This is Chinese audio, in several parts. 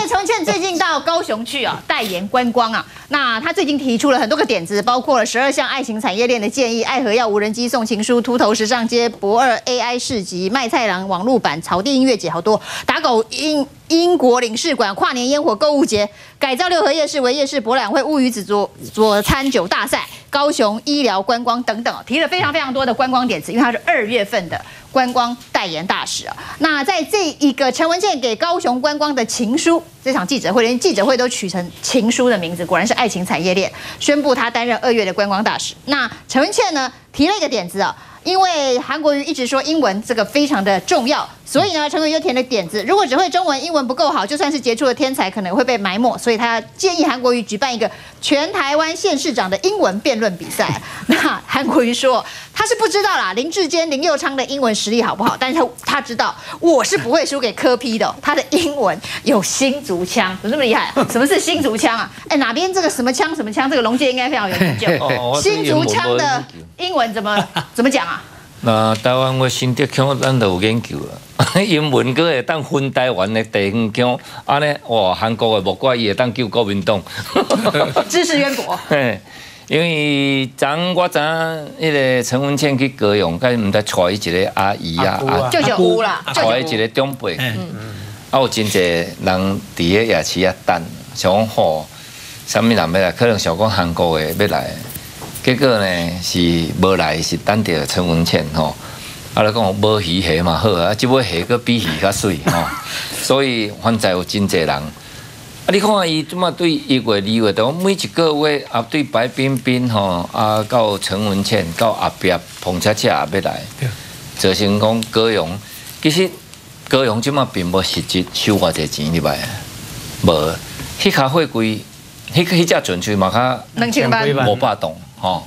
个陈文茜最近到高雄去啊，代言观光啊。那他最近提出了很多个点子，包括了12项爱情产业链的建议：爱河要无人机送情书、秃头时尚街、博二 AI 市集、卖菜郎网路版、草地音乐节，好多打狗英国领事馆、跨年烟火购物节、改造六合夜市为夜市博览会、乌鱼子佐餐酒大赛、高雄医疗观光等等，提了非常非常多的观光点子，因为他是2月份的观光代言大使啊。那在这一个陈文茜给高雄观光的情书，这场记者会连记者会都取成情书的名字，果然是爱情产业链，宣布他担任2月的观光大使。那陈文茜呢提了一个点子啊。因为韩国瑜一直说英文这个非常的重要，所以呢，陈文瑜就填了点子，如果只会中文，英文不够好，就算是杰出的天才，可能会被埋没，所以他建议韩国瑜举办一个全台湾县市长的英文辩论比赛。那韩国瑜说他是不知道啦，林志坚、林右昌的英文实力好不好，但是他知道我是不会输给柯 P 的，他的英文有新竹腔，有这么厉害？什么是新竹腔啊？哎，哪边这个什么腔什么腔？这个龙介应该非常有研究。新竹腔的英文怎么讲啊？ 那台湾我新竹腔咱都有研究啦，英文佫会当分台湾的地方腔，安尼哇，韩国的无怪伊会当救国民党。 知识渊博。 嘿，因为我知影迄个陈文茜去高雄，佮毋知带伊一个阿姨啊， 舅舅姑啦， 带伊一个长辈。有真侪人伫个夜市啊等，想讲吼，啥物人要来？可能想讲韩国的要来。结果呢是无来，是等着陈文茜吼。啊，你讲无鱼虾嘛好啊，即尾虾佫比鱼较水吼。所以反正有真侪人。啊，你看伊即马对1月、2月，都每一个月啊，对白冰冰吼啊，到陈文茜，到阿伯彭恰恰也要来，造成讲高雄，其实高雄即马并无实质收偌济钱入来，无迄卡货柜，迄只船船嘛较500栋。吼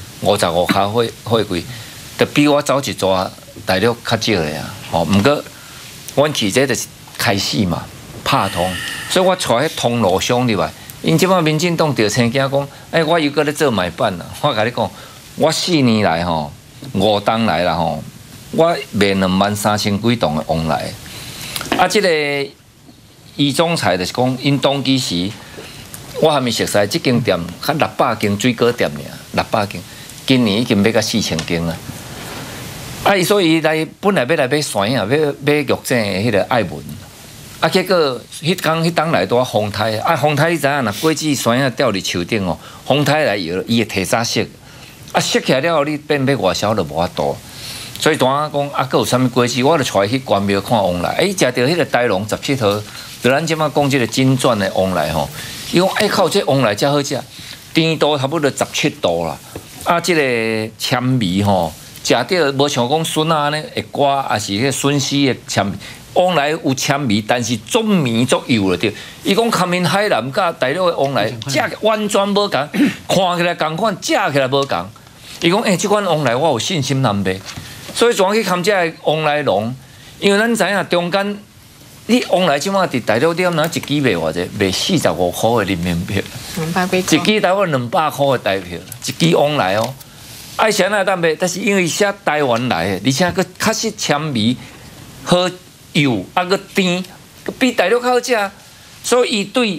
，55卡货柜，就比我早一抓大陆较少的啊。吼，毋过阮去这就是开始嘛，拍通，所以我带迄通路商入来。因即摆民进党调青囝讲，我又搁咧做买办啦。我甲你讲，我4年来吼，5档来啦吼，我卖23000几栋的往来。啊，即个余总裁就是讲，因当其时。我还没熟悉这间店，较600间水果店尔，600间，今年已经要到4000间啊！啊，所以来本来要来买山啊，要玉井的迄个爱文，啊，结果迄当来都风台，啊，风台你知影啦，果子山啊吊伫树顶哦，风台来摇，伊会提早熄，啊，熄起来了后，你变要外销就无法度，所以当讲啊，佫有啥物果子，我就带去关庙看往来，食到迄个台龙17号，就咱即马讲即个金钻的往来吼。伊讲靠这往来才好食，甜度差不多17度啦。啊，这个签味吼，食到无像讲笋啊呢会刮，还是迄个笋丝的签味。往来有签味，但是足绵足油了对。伊讲卡面海南甲大陆的往来，食完全无共，看起来共款，食起来无共。伊讲即款往来我有信心难卖，所以怎去看这往来龙？因为咱知影中间。你往来即马伫大陆店，哪一支卖偌济？卖45块的人民币，一支台湾200块的台票，一支往来哦。爱啥那当卖，但是因为写台湾来的，而且佫确实纤味好油，啊佫甜，比大陆较好食，所以伊对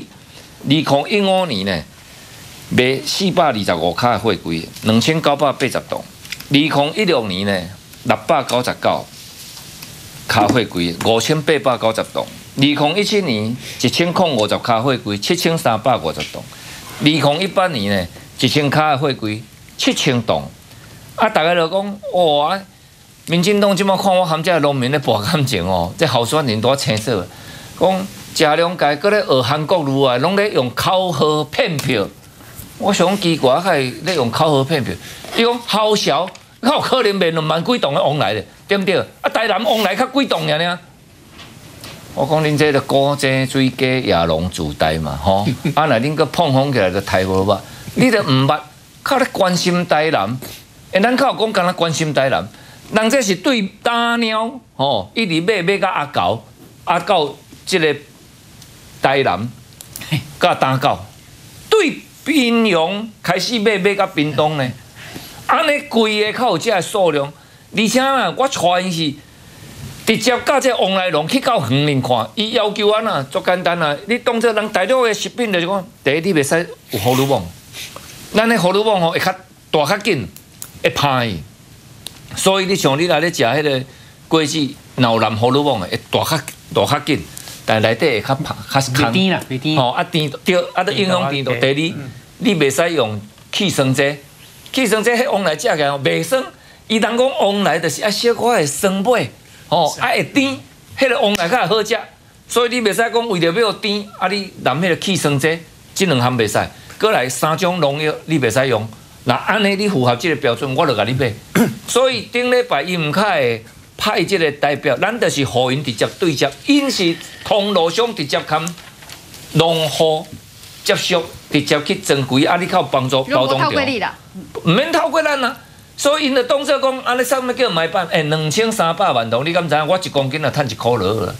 2015年呢卖425卡的货柜，2980栋；2016年呢699。卡货柜5890栋，2017年1050卡货柜7350栋，2018年呢1000卡的货柜7000栋，啊，大家就讲哇，民进党即马看我含这农民咧博感情哦，这候选人多青涩，讲食两届搁咧学韩国语啊，拢咧用口号骗票，我想奇怪，还咧用口号骗票，伊讲好小。哪有可能卖2万几栋的往来咧，对不对？啊，台南往来较几栋尔呢？我讲恁这个古井水鸡野龙自带嘛，吼！啊，那恁个碰风起来就太无捌，你就唔捌，靠咧关心台南。咱靠讲干那关心台南，人这是对打鸟，吼，一直买到阿狗，阿狗这个台南，甲打狗，对平阳开始买到屏东呢。安尼贵的较有这数量，而且呢，我带因是直接甲这往来龙去到园林看，伊要求安那足简单啊！你当作人大陆的食品就是讲，第一你袂使有葫芦网，咱的葫芦网吼会较大较紧，会歹。所以你像你来咧食迄个果子脑南葫芦网的，会大较紧，但内底会较空。 甜啦，甜。 吼，甜对，都影响甜度。第二，你袂使用去酸剂，去酸剂迄往来食起来袂酸。伊人讲往来就是小可的酸味。哦，会甜，迄个往来较好食，所以你袂使讲为着要甜，你淋迄个去酸剂，这两项袂使。过来3种农药你袂使用，那安尼你符合这个标准，我就甲你买。所以顶礼拜伊毋较会派这个代表，咱就是互因直接对接，因是通路商直接含农户接触，直接去正规，你靠帮助包装掉，毋免透过咱啊。所以因就当作讲，安尼啥物叫买办？2300万头，你敢知影？我1公斤就赚1块了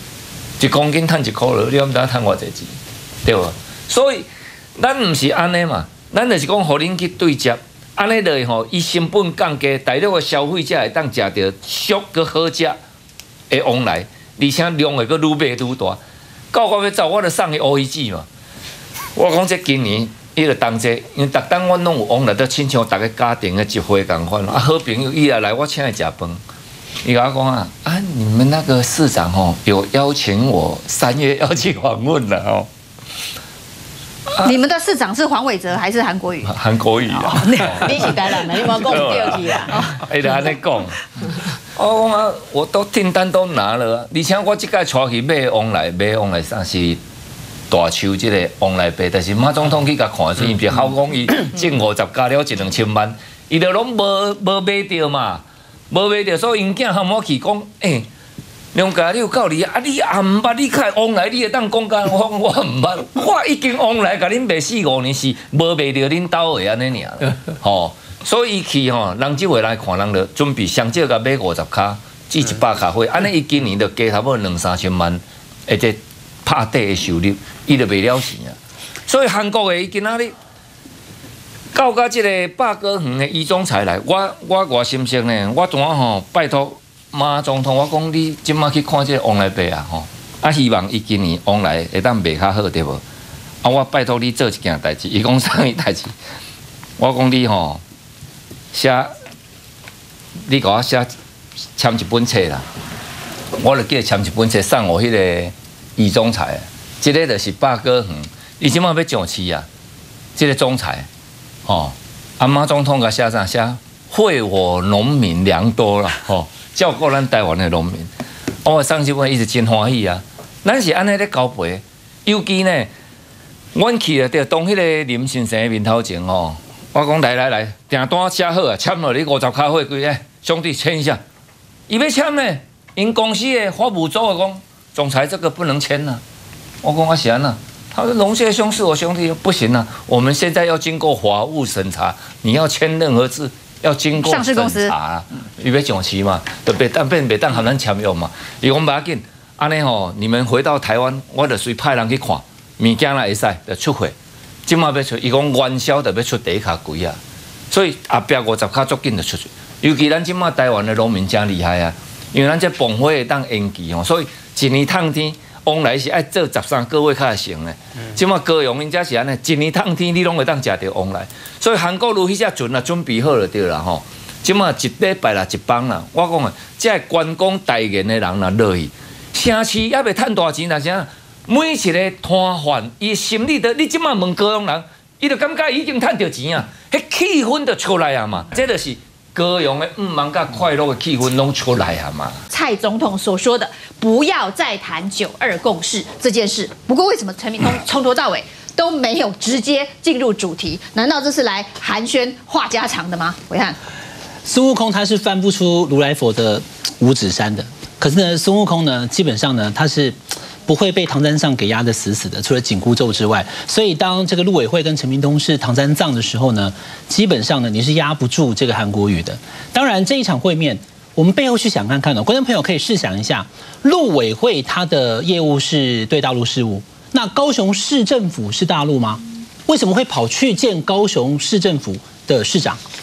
，1公斤赚1块了，你敢知影赚偌济钱？对无？所以咱毋是安尼嘛，咱就是讲，互恁去对接，安尼就吼，伊成本降低，大陆的消费者会当食到俗佮好食的往来，而且量会佮愈买愈大。到我要走，我就送伊乌鱼子嘛。我讲这今年。伊就同齐，因为逐当阮拢有往来，都亲像逐个家庭的一伙共款。好朋友伊来我请伊食饭，伊甲我讲你们那个市长有邀请我3月要去访问了哦。 你们的市长是黄伟哲还是韩国瑜？ 韩国瑜啊， 你是台南的，你冇讲对去啦。 伊就安尼讲，我讲我都订单都拿了，而且我即届带去买往来啥是。大树即个往来币，但是马总统去甲看，伊毋是好讲伊挣50加了1-2000万，伊就拢无买着嘛，无买着，所以因囝喊我去讲，梁家你有够厉害，你也毋捌，你开往来，你会当讲干，我毋捌，我已经往来，甲恁卖4-5年是无卖着恁兜的安尼尔，吼，所以伊去人即回来看，人就准备上少甲买50卡至100卡货，安尼伊今年就加差不多2-3千万，而且。拍底的收入，伊就卖了钱啊！所以韩国的伊今仔日到即个百果园的余总裁来，我偌心息呢？我怎拜托马总统，我讲你即马去看即个往来币啊希望伊今年往来会当卖较好对无？我拜托你做一件代志，伊讲啥物代志？我讲你写，你甲我签一本册啦，我就叫签一本册送我迄个。余总裁，这个就是百果园，伊即马要上市啊！这个总裁，马总统甲写啥？写惠我农民良多啦，照顾咱台湾的农民。我送这本，伊是真欢喜啊！咱是安尼咧交陪，尤其呢，阮去了，就当迄个林先生面头前我讲来，订单写好啊，签落你50卡货柜，兄弟签一下。伊要签呢，因公司的法务组讲。总裁这个不能签呐，我讲我闲了。他说龙蟹兄是我兄弟，不行啊，我们现在要经过法务审查，你要签任何字要经过审查，因为上市嘛，就别当和咱签约嘛。伊讲不要紧，安尼你们回到台湾，我就随派人去看，物件啦会使就出货。今嘛要出，伊讲元宵就要出第一卡柜啊，所以后壁50卡足紧就出去。尤其咱今嘛台湾的农民真厉害啊，因为咱这崩火会当延期所以。一年烫天，往来是爱做13个月才会成的。即马高雄因遮是安尼，一年烫天你拢会当食到往来。所以韩国如迄只船啊，准备好就对啦吼。即马一礼拜啦，一帮啦。我讲啊，这观光代言的人啦落去，城市也袂趁大钱，但是每一个摊贩，伊心里头，你即马问高雄人，伊就感觉已经趁到钱啊，迄气氛就出来啊嘛。这就是。高雄的忙甲快乐的气氛拢出来啊嘛！ 蔡总统所说的“不要再谈9·2共识”这件事，不过为什么陈明通从头到尾都没有直接进入主题？难道这是来寒暄话家常的吗？伟汉， 孙悟空他是翻不出如来佛的五指山的，可是呢，孙悟空呢，基本上呢，他是。不会被唐三藏给压得死死的，除了紧箍咒之外，所以当这个陆委会跟陈明通是唐三藏的时候呢，基本上呢你是压不住这个韩国瑜的。当然这一场会面，我们背后去想看看观众朋友可以试想一下，陆委会它的业务是对大陆事务，那高雄市政府是大陆吗？为什么会跑去见高雄市政府的市长？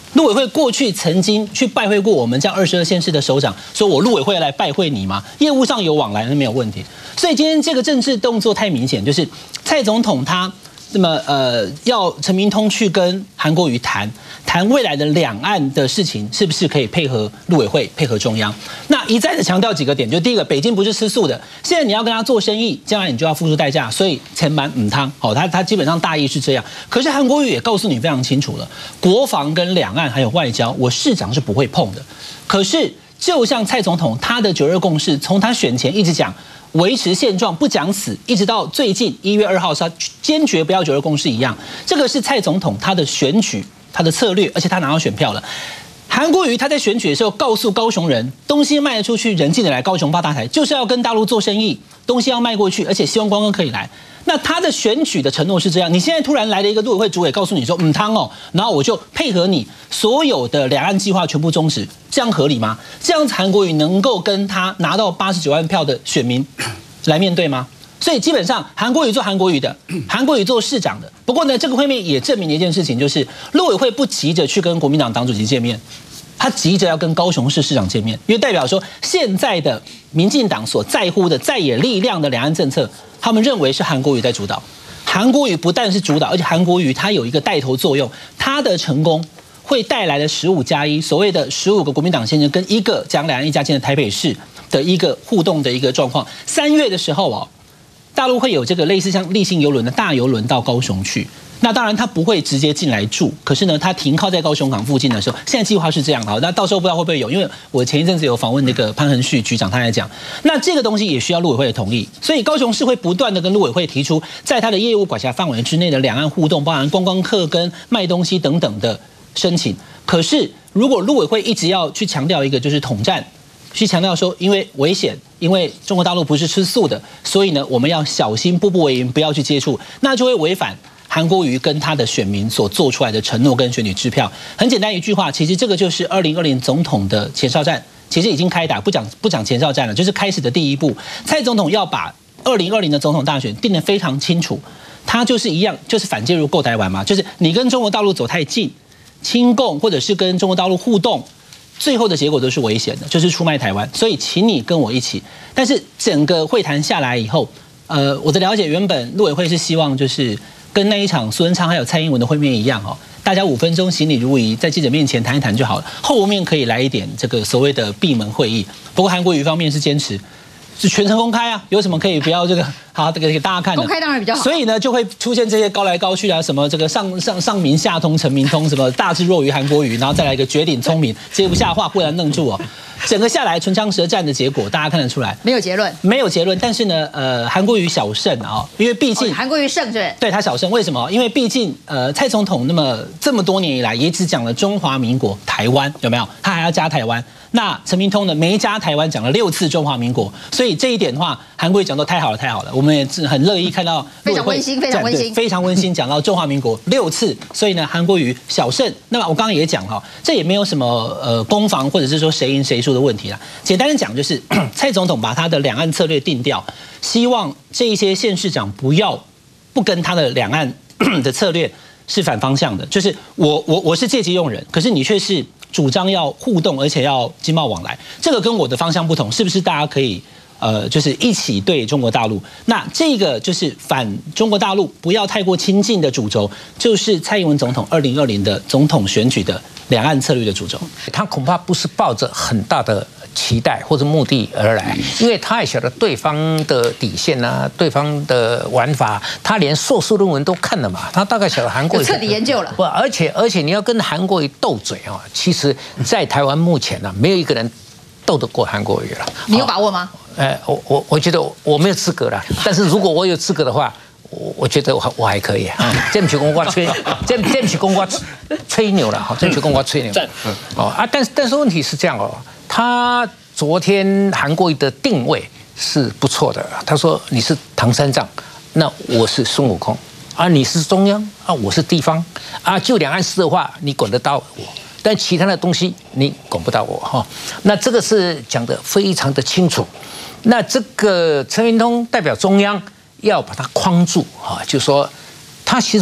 陆委会过去曾经去拜会过我们这样22县市的首长，说我陆委会来拜会你吗？业务上有往来，那没有问题。所以今天这个政治动作太明显，就是蔡总统他要陈明通去跟韩国瑜谈未来的两岸的事情，是不是可以配合陆委会、配合中央？那一再的强调几个点，就第一个，北京不是吃素的，现在你要跟他做生意，将来你就要付出代价，所以钱满唔汤，他基本上大意是这样。可是韩国瑜也告诉你非常清楚了，国防跟两岸还有外交，我市长是不会碰的。可是就像蔡总统他的9·2共识，从他选前一直讲维持现状不讲死，一直到最近1月2号他坚决不要9·2共识一样，这个是蔡总统他的选举。他的策略，而且他拿到选票了。韩国瑜他在选举的时候告诉高雄人，东西卖得出去，人进得来，高雄发大财，就是要跟大陆做生意，东西要卖过去，而且希望观光可以来。那他的选举的承诺是这样，你现在突然来了一个陆委会主委，告诉你说汤哦，然后我就配合你所有的两岸计划全部终止，这样合理吗？这样子韩国瑜能够跟他拿到89万票的选民来面对吗？所以基本上，韩国瑜做韩国瑜的，韩国瑜做市长的。不过呢，这个会面也证明了一件事情，就是陆委会不急着去跟国民党党主席见面，他急着要跟高雄市市长见面，因为代表说现在的民进党所在乎的在野力量的两岸政策，他们认为是韩国瑜在主导。韩国瑜不但是主导，而且韩国瑜他有一个带头作用，他的成功会带来了15+1，所谓的15个国民党先生跟一个将两岸一家亲的台北市的一个互动的一个状况。3月的时候大陆会有这个类似像立信邮轮的大邮轮到高雄去，那当然他不会直接进来住，可是呢，他停靠在高雄港附近的时候，现在计划是这样的。那到时候不知道会不会有，因为我前一阵子有访问那个潘恒旭局长，他来讲，那这个东西也需要陆委会的同意，所以高雄市会不断的跟陆委会提出，在他的业务管辖范围之内的两岸互动，包含观光客跟卖东西等等的申请。可是如果陆委会一直要去强调一个就是统战，去强调说，因为危险，因为中国大陆不是吃素的，所以呢，我们要小心，步步为营，不要去接触，那就会违反韩国瑜跟他的选民所做出来的承诺跟选举支票。很简单一句话，其实这个就是2020总统的前哨战，其实已经开打，不讲前哨战了，就是开始的第一步。蔡总统要把2020的总统大选定得非常清楚，他就是一样，就是反介入购台湾嘛，就是你跟中国大陆走太近，亲共或者是跟中国大陆互动。最后的结果都是危险的，就是出卖台湾，所以请你跟我一起。但是整个会谈下来以后，我的了解，原本陆委会是希望就是跟那一场苏贞昌还有蔡英文的会面一样大家5分钟行礼如仪，在记者面前谈一谈就好了，后面可以来一点这个所谓的闭门会议。不过韩国瑜方面是坚持是全程公开有什么可以不要这个好给大家看的？ 公开当然比较好。 所以呢，就会出现这些高来高去什么这个上民下通陈明通，什么大智若愚韩国瑜，然后再来一个绝顶聪明，接不下话不然愣住整个下来唇枪舌战的结果，大家看得出来， 没有结论， 没有结论。但是呢，韩国瑜小胜因为毕竟韩国瑜胜对他小胜，为什么？因为毕竟蔡总统这么多年以来也只讲了中华民国台湾，有没有？他还要加台湾。那陈明通呢，没加台湾，讲了6次中华民国，所以这一点的话，韩国瑜讲到太好了，太好了，我们也是很乐意看到非常温馨，非常温馨， 非常温馨，讲到中华民国6次，所以呢，韩国瑜小胜。那么我刚刚也讲这也没有什么攻防或者是说谁赢谁输的问题啦。简单的讲，就是蔡总统把他的两岸策略定调，希望这一些县市长不跟他的两岸的策略是反方向的，就是我是借机用人，可是你却是主张要互动，而且要经贸往来，这个跟我的方向不同，是不是大家可以就是一起对中国大陆？那这个就是反中国大陆不要太过亲近的主轴，就是蔡英文总统2020的总统选举的两岸策略的主轴。 他恐怕不是抱着很大的期待或者目的而来，因为他也晓得对方的底线啊，对方的玩法，他连硕士论文都看了嘛，他大概晓得韩国瑜彻底研究了。 不，而且你要跟韩国瑜斗嘴其实在台湾目前没有一个人斗得过韩国瑜了。 你有把握吗？ 我觉得我没有资格了，但是如果我有资格的话，我觉得我还可以这不是讲我吹，这不是讲我吹牛了这不是讲我吹牛但是问题是这样他昨天韩国瑜的定位是不错的，他说你是唐三藏，那我是孙悟空你是中央我是地方就两岸事的话，你管得到我。但其他的东西你管不到我那这个是讲得非常的清楚。那这个陈明通代表中央要把它框住就说他其实不太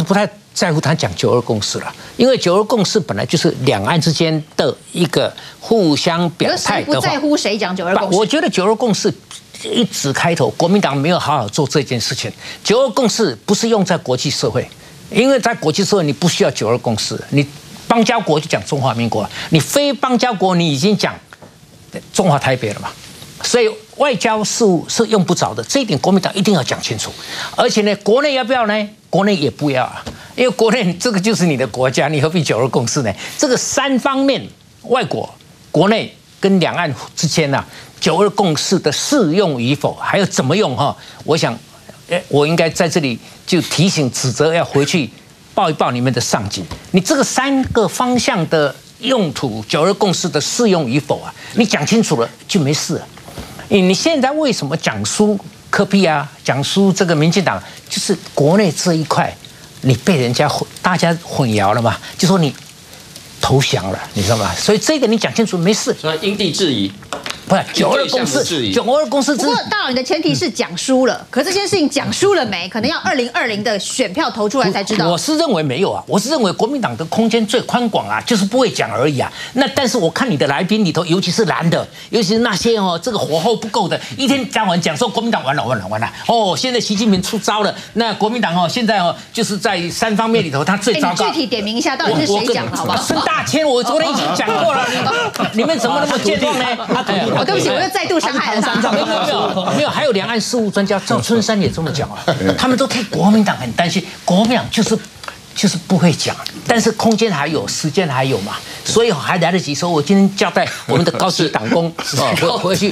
在乎他讲9·2共识了，因为9·2共识本来就是两岸之间的一个互相表态的话。 不在乎谁讲9·2共识？ 我觉得9·2共识一直开头，国民党没有好好做这件事情。9·2共识不是用在国际社会，因为在国际社会你不需要9·2共识，你邦交国就讲中华民国，你非邦交国你已经讲中华台北了嘛。所以外交事务是用不着的，这一点国民党一定要讲清楚。而且呢，国内要不要呢？国内也不要啊，因为国内这个就是你的国家，你何必9·2共识呢？这个3方面，外国、国内跟两岸之间啊，9·2共识的适用与否，还有怎么用哈？我想，我应该在这里就提醒、指责，要回去报一报你们的上级。你这个3个方向的用途，9·2共识的适用与否啊，你讲清楚了就没事了。你现在为什么讲输柯 P 啊，讲输这个民进党，就是国内这一块，你被人家大家混淆了嘛？就说你投降了，你知道吗？所以这个你讲清楚没事。 所以因地制宜。 不是9·2共识，9·2共识。 不过，大佬，你的前提是讲输了，可这件事情讲输了没？可能要2020的选票投出来才知道。 我是认为没有啊，我是认为国民党的空间最宽广啊，就是不会讲而已啊。那但是我看你的来宾里头，尤其是蓝的，尤其是那些这个火候不够的，一天讲说国民党完了哦，现在习近平出招了，那国民党现在就是在3方面里头他最糟糕。 你具体点名一下，到底是谁讲的好不好？ 孙大千，我昨天已经讲过了，你们怎么那么健忘呢？ 对不起，我又再度伤害了他。 没有，还有两岸事务专家赵春山也这么讲啊，他们都替国民党很担心，国民党就是不会讲，但是空间还有，时间还有嘛，所以还来得及说，我今天交代我们的高级党工回去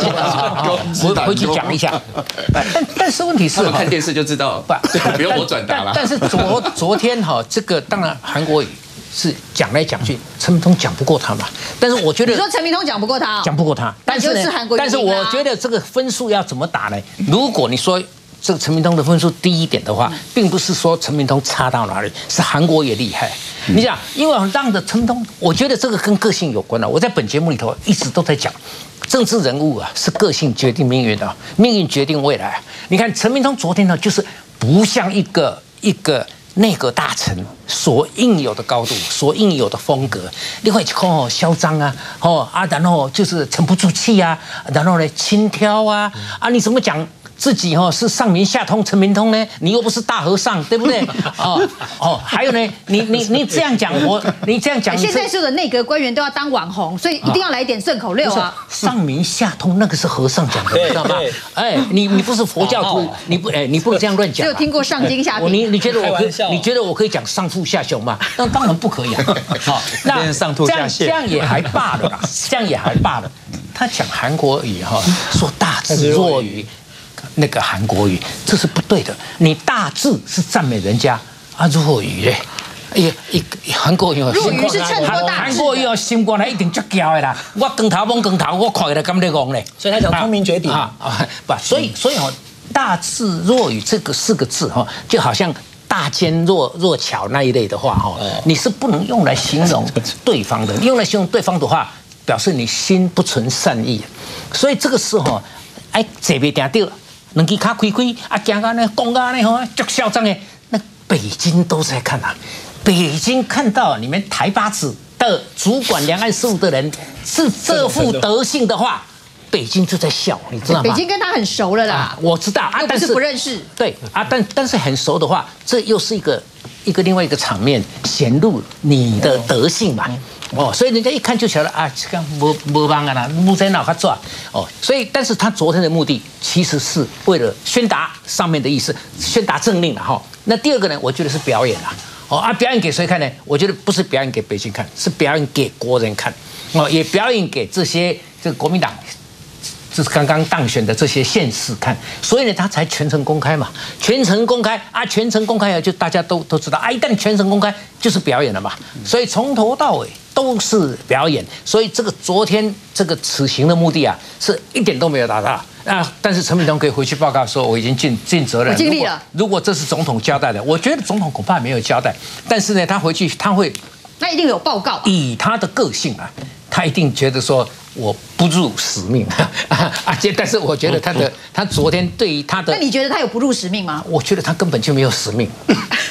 讲一下。但是问题是， 他们看电视就知道，不用我转达了。 但是昨天这个当然韩国瑜是讲来讲去，陈明通讲不过他嘛。但是我觉得你说陈明通讲不过他， 讲不过他，但是但是我觉得这个分数要怎么打呢？如果你说这个陈明通的分数低一点的话，并不是说陈明通差到哪里，是韩国也厉害。你想，因为让着陈明通，我觉得这个跟个性有关了。我在本节目里头一直都在讲，政治人物啊是个性决定命运的，命运决定未来。你看陈明通昨天呢，就是不像一个内阁大臣所应有的高度，所应有的风格，你会看嚣张啊，然后就是沉不住气啊，然后呢轻佻啊，你怎么讲自己是上明下通陈明通呢？你又不是大和尚，对不对？还有呢，你这样讲你这样讲， 现在所有的内阁官员都要当网红，所以一定要来一点顺口溜啊。 上明下通那个是和尚讲的，知道吗？你不是佛教徒，你不能这样乱讲。 只有听过上经下品。 你觉得我可以讲上腹下胸吗？那当然不可以啊。好，那上吐下泻， 这样也还罢了啦，这样也还罢了。他讲韩国语说大智若愚。那个韩国语，这是不对的。你大智是赞美人家若愚嘞，韩国语若愚是衬托大智。 韩国语心肝来一定足骄的啦。我光头摸光头，我看了敢在讲嘞。 所以他讲聪明绝顶不，所以大智若愚这个4个字就好像大坚若巧那一类的话你是不能用来形容对方的。用来形容对方的话，表示你心不存善意。所以这个是坐袂定到。两只脚开行到呢，讲到呢，足嚣张的。那北京都在看啊，北京看到你们台8子的主管两岸事务的人是这副德性的话，北京就在笑，你知道吗？ 北京跟他很熟了啦， 我知道但是不认识。 对但是很熟的话，这又是另外一个场面，显露你的德性嘛。所以人家一看就晓得这个没帮啦，木在脑壳抓所以，但是他昨天的目的其实是为了宣达上面的意思，宣达政令了那第二个呢，我觉得是表演啦表演给谁看呢？我觉得不是表演给北京看，是表演给国人看也表演给这个国民党。就是刚刚当选的这些县市看，所以呢，他才全程公开嘛，全程公开全程公开就大家都知道一旦全程公开就是表演了嘛，所以从头到尾都是表演，所以这个昨天这个此行的目的是一点都没有达到但是陈明通可以回去报告说我已经尽责任， 我尽力了。 如果这是总统交代的，我觉得总统恐怕没有交代，但是呢，他回去他会， 那一定有报告， 以他的个性他一定觉得说我不入使命但是我觉得他昨天对于他的， 那你觉得他有不入使命吗？ 我觉得他根本就没有使命，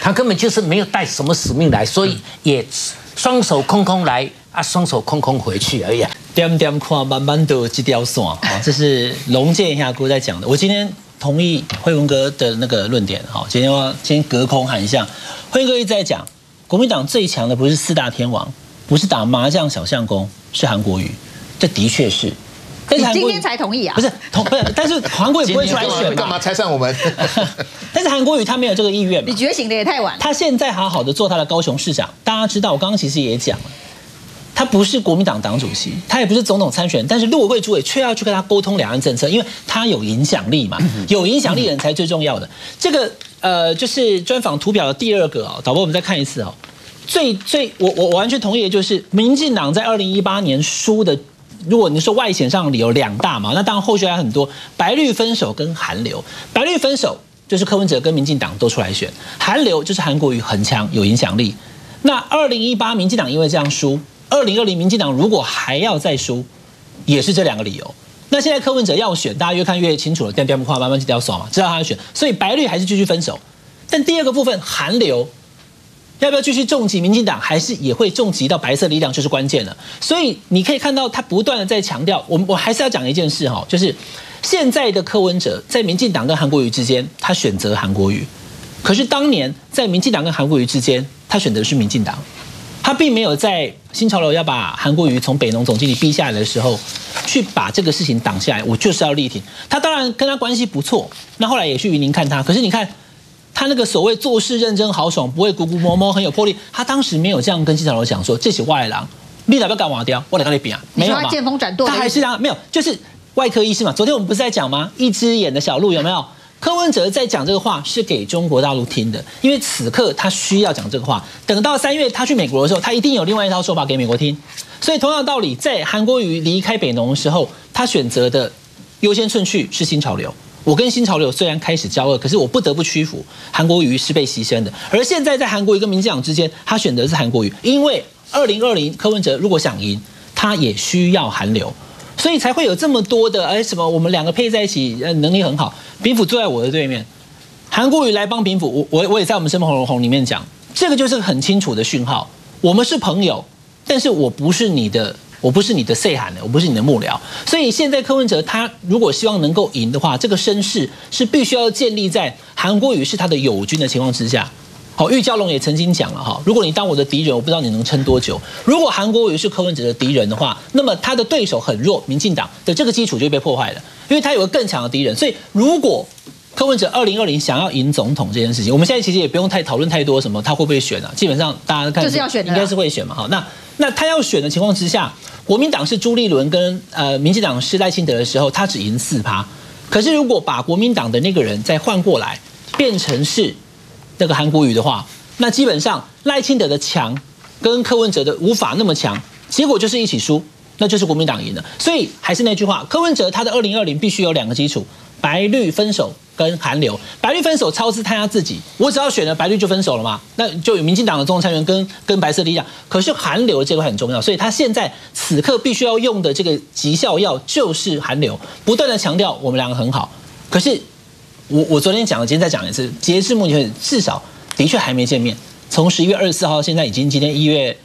他根本就是没有带什么使命来，所以也双手空空来啊，双手空空回去而已啊。 点点看，慢慢的这条线啊，这是龙介下哥在讲的。我今天同意慧文哥的那个论点，好，今天隔空喊一下，慧文哥一直在讲，国民党最强的不是四大天王，不是打麻将小相公，是韩国瑜，这的确是。但是你今天才同意啊？ 不是，但是韩国瑜不会出来选嘛？ 干嘛拆散我们？ 但是韩国瑜他没有这个意愿嘛？ 你觉醒的也太晚。 他现在好好的做他的高雄市长，大家知道，我刚刚其实也讲了。他不是国民党党主席，他也不是总统参选，但是陆委会主委却要去跟他沟通两岸政策，因为他有影响力嘛，有影响力的人才最重要的。这个就是专访图表的第二个啊，导播我们再看一次哦。我完全同意的就是民进党在2018年输的，如果你说外显上理由2大嘛，那当然后续还有很多，白绿分手跟韩流，白绿分手就是柯文哲跟民进党都出来选，韩流就是韩国瑜很强有影响力。那2018民进党因为这样输。2020民进党如果还要再输，也是这2个理由。那现在柯文哲要选，大家越看越清楚了，点话慢慢这条爽嘛，知道他要选，所以白绿还是继续分手。但第二个部分韩流要不要继续重击民进党，还是也会重击到白色力量，就是关键了。所以你可以看到他不断的在强调，我还是要讲一件事哈，就是现在的柯文哲在民进党跟韩国瑜之间，他选择韩国瑜，可是当年在民进党跟韩国瑜之间，他选择的是民进党。他并没有在新潮流要把韩国瑜从北农总经理逼下来的时候，去把这个事情挡下来。我就是要力挺他，当然跟他关系不错。那后来也去云林看他，可是你看他那个所谓做事认真豪爽，不会咕咕摸摸，很有魄力。他当时没有这样跟新潮流讲说，这是外郎，你哪要干嘛掉？我来跟你比啊，没有嘛？ 见风转舵， 他还是没有，就是外科医师嘛。昨天我们不是在讲吗？一只眼的小鹿有没有？柯文哲在讲这个话是给中国大陆听的，因为此刻他需要讲这个话。等到3月他去美国的时候，他一定有另外一套说法给美国听。所以同样的道理，在韩国瑜离开北农的时候，他选择的优先顺序是新潮流。我跟新潮流虽然开始交恶，可是我不得不屈服。韩国瑜是被牺牲的，而现在在韩国瑜跟民进党之间，他选择的是韩国瑜，因为2020柯文哲如果想赢，他也需要韩流。所以才会有这么多的什么我们2个配在一起，能力很好。丙府坐在我的对面，韩国瑜来帮丙府，我也在我们生活红里面讲，这个就是很清楚的讯号，我们是朋友，但是我不是你的say喊的，我不是你的幕僚。所以现在柯文哲他如果希望能够赢的话，这个声势是必须要建立在韩国瑜是他的友军的情况之下。好，玉娇龙也曾经讲了哈，如果你当我的敌人，我不知道你能撑多久。如果韩国瑜是柯文哲的敌人的话，那么他的对手很弱，民进党的这个基础就被破坏了，因为他有个更强的敌人。所以如果柯文哲2020想要赢总统这件事情，我们现在其实也不用讨论太多什么他会不会选啊，基本上大家看就是要选的， 应该是会选嘛。好，那他要选的情况之下，国民党是朱立伦跟民进党是赖清德的时候，他只赢4%。可是如果把国民党的那个人再换过来，变成是那个韩国瑜的话，那基本上赖清德的强跟柯文哲的无法那么强，结果就是一起输，那就是国民党赢了。所以还是那句话，柯文哲他的2020必须有2个基础：白绿分手跟韩流。白绿分手超支他自己，我只要选了白绿就分手了嘛，那就有民进党的总统参选跟白色力量。可是韩流这个很重要，所以他现在此刻必须要用的这个急效药就是韩流，不断的强调我们2个很好。可是我昨天讲了，今天再讲一次，截至目前至少的确还没见面。从11月24号，现在已经今天1月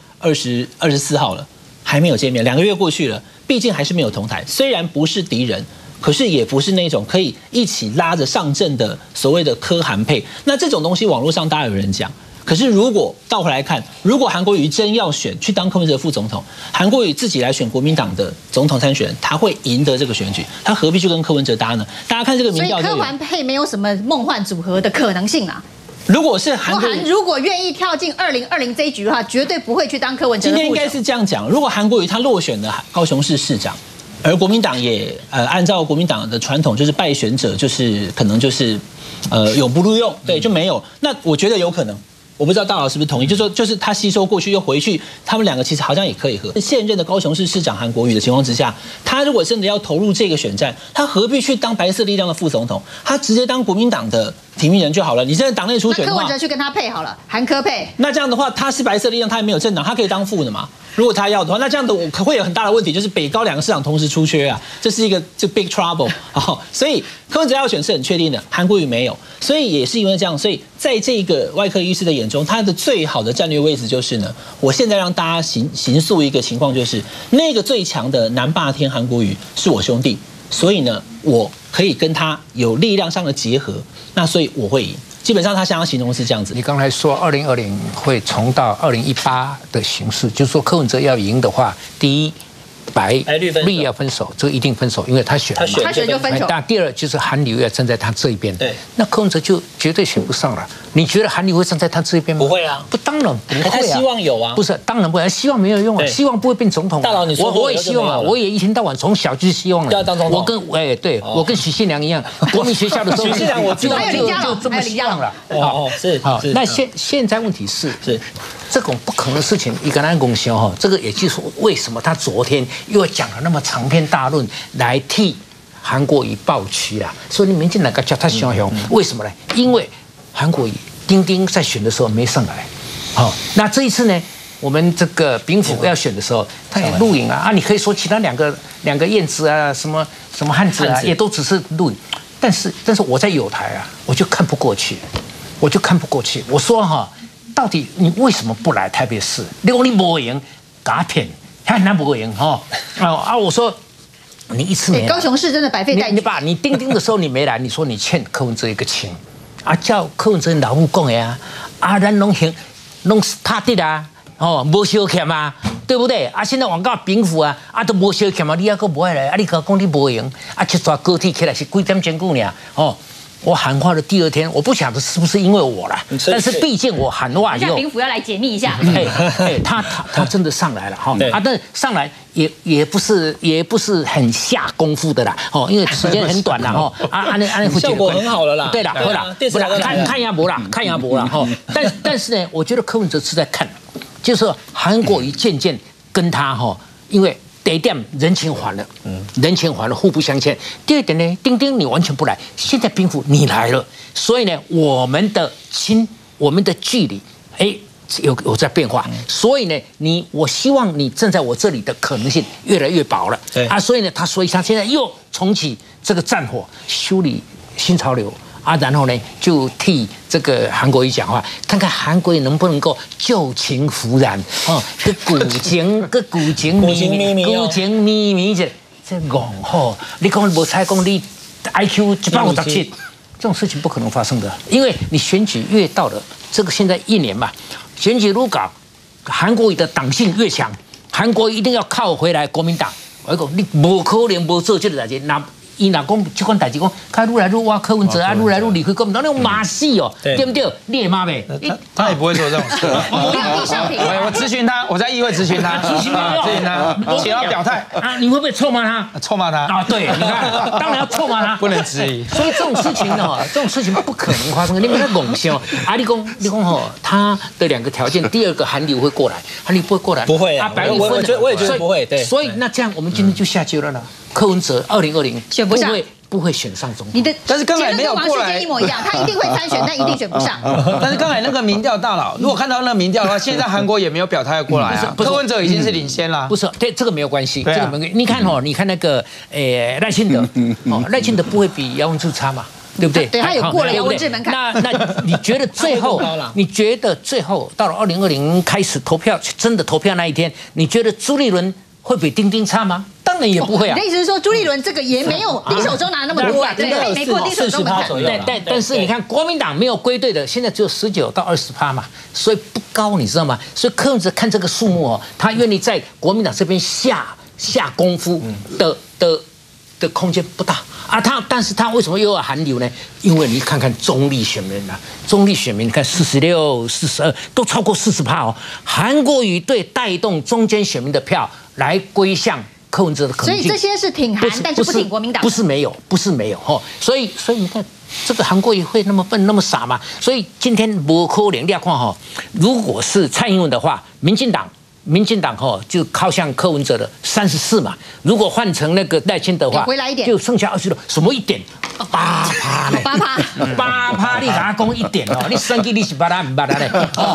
24号了，还没有见面，2个月过去了，毕竟还是没有同台。虽然不是敌人，可是也不是那种可以一起拉着上阵的所谓的柯韩配。那这种东西网络上大家有人讲，可是如果倒回来看，如果韩国瑜真要选去当柯文哲副总统，韩国瑜自己来选国民党的总统参选人，他会赢得这个选举，他何必去跟柯文哲搭呢？大家看这个民调就有， 所以柯韩配没有什么梦幻组合的可能性啊。 如果是韩国瑜如果愿意跳进2020这一局的话，绝对不会去当柯文哲的副手。 今天应该是这样讲，如果韩国瑜他落选了高雄市市长，而国民党也按照国民党的传统，就是败选者就是可能就是永不录用，对，就没有。那我觉得有可能。我不知道大佬是不是同意，就是他吸收过去又回去，他们2个其实好像也可以合。现任的高雄市市长韩国瑜的情况之下，他如果真的要投入这个选战，他何必去当白色力量的副总统？他直接当国民党的提名人就好了。你真的党内初选的话， 柯文哲去跟他配好了，韩柯配。 那这样的话，他是白色力量，他也没有政党，他可以当副的嘛？如果他要的话，那这样的我会有很大的问题，就是北高2个市长同时出缺啊，这是一个big trouble 哦。所以柯文哲要选是很确定的，韩国瑜没有，所以也是因为这样，所以在这个外科医师的眼中，他的最好的战略位置就是呢，我现在让大家形塑一个情况，就是那个最强的南霸天韩国瑜是我兄弟，所以呢，我可以跟他有力量上的结合，那所以我会赢。基本上他想要形容是这样子。 你刚才说2020会重到2018的形式，就是说柯文哲要赢的话，第一，白绿要分手，这个一定分手，因为他选了嘛， 他选就分手。 但第二就是韩流要站在他这一边， 对， 那柯文哲就绝对选不上了。你觉得韩流会站在他这一边吗？ 不会啊， 不，当然不会啊。 他希望有啊， 不是，当然不会，希望没有用啊，希望不会变总统。 大佬，你说我也希望啊，我也一天到晚从小就是希望了要当总统。 我跟对我跟许信良一样，国民学校的时候， 许信良我知道， 就这么希望了。 哦，是好。 那现在问题是这种不可能的事情，一个人公销哈，这个也就是为什么他昨天又讲了那么长篇大论来替韩国瑜抱屈啦。所以你民进党叫他小熊，为什么呢？因为韩国瑜丁丁在选的时候没上来，好，那这一次呢，我们这个兵府要选的时候，他也录影啊，你可以说其他两个燕子啊，什么汉子啊，也都只是录影，但是我在友台啊，我就看不过去，我说哈，到底你为什么不来台北市？如果你没赢，假骗，还难不赢哈？我说你一次没来， 高雄市真的白费代举。 你丁丁的时候你没来，你说你欠柯文哲一个情。叫柯文哲老母讲的咱拢踏实啊，无小欠啊，对不对？现在往到平府都无小欠啊，你还阁无爱来，你讲你无赢，去抓高铁起来是几点钟过呢？我喊话的第二天，我不晓得是不是因为我啦，但是毕竟我喊话以后， 兵府要来解密一下。 他真的上来了哈，但上来也不是很下功夫的啦，因为时间很短啦哈， 效果很好了啦， 对啦，好啦，不啦，看一下博啦哈，但是呢，我觉得柯文哲是在看，就是韩国瑜渐渐跟他哈，因为。第一点，人情还了，互不相欠。第二点呢，丁丁你完全不来，现在兵符你来了，所以呢，我们的距离，有在变化，所以呢，我希望你站在我这里的可能性越来越薄了，所以呢，所以他现在又重启这个战火，修理新潮流。然后呢，就替这个韩国瑜讲话，看看韩国瑜能不能够旧情复燃个古情咪咪这戆吼，你讲无猜讲你 IQ 157，这种事情不可能发生的，因为你选举越到了这个现在1年嘛，选举如搞，韩国瑜的党性越强，韩国瑜一定要靠回来国民党，我讲你无可能无做这个代志，那。伊若讲这款代志，讲他愈来愈挖柯文哲愈来愈离开国民党，那种马戏哦，对不对？你也骂呗？ 他也不会做这种事。 不要地上评。 我咨询他，我在议会咨询他，请他表态你会不会臭骂他？ 臭骂他对，你看，当然要臭骂他， 不能质疑。 所以这种事情呢，这种事情不可能发生。你们在拱笑你讲他的2个条件，第2个韩流会过来，韩流不会过来， 不会啊，我也觉得不会。对， 所以那这样我们今天就下结论了。柯文哲2020 选不上， 不会选上总统。 但是刚才没有过来一模一样，他一定会参选，但一定选不上。 但是刚才那个民调大佬，如果看到那个民调的话，现在韩国也没有表态过来啊。柯文哲已经是领先了。 不是，对这个没有关系，这个没关系。你看你看那个赖清德，赖清德不会比姚文智差嘛？对不对？ 对，他有过了姚文智门槛。 那你觉得最后，到了2020开始投票，真的投票那一天，你觉得朱立伦会比丁丁差吗？当然也不会啊。 你的意思是说，朱立伦这个也没有丁守中拿那么多啊？对，没过丁守中门槛。 但是你看，国民党没有归队的，现在只有19%到20%嘛，所以不高，你知道吗？所以柯文哲看这个数目他愿意在国民党这边下功夫的空间不大但是他为什么又要韩流呢？因为你看看中立选民你看46、42都超过40%韩国瑜对带动中间选民的票来归向柯文哲的可能性。 所以这些是挺韩，但是不挺国民党。 不是没有所以你看这个韩国瑜会那么笨那么傻吗？所以今天不可能，你要看如果是蔡英文的话，民进党民进党就靠向柯文哲的34嘛，如果换成那个赖清德的话， 回来一点， 就剩下26，什么一点？8%嘞，8%，你给他讲1点哦，你选举你是捌啦唔捌啦嘞？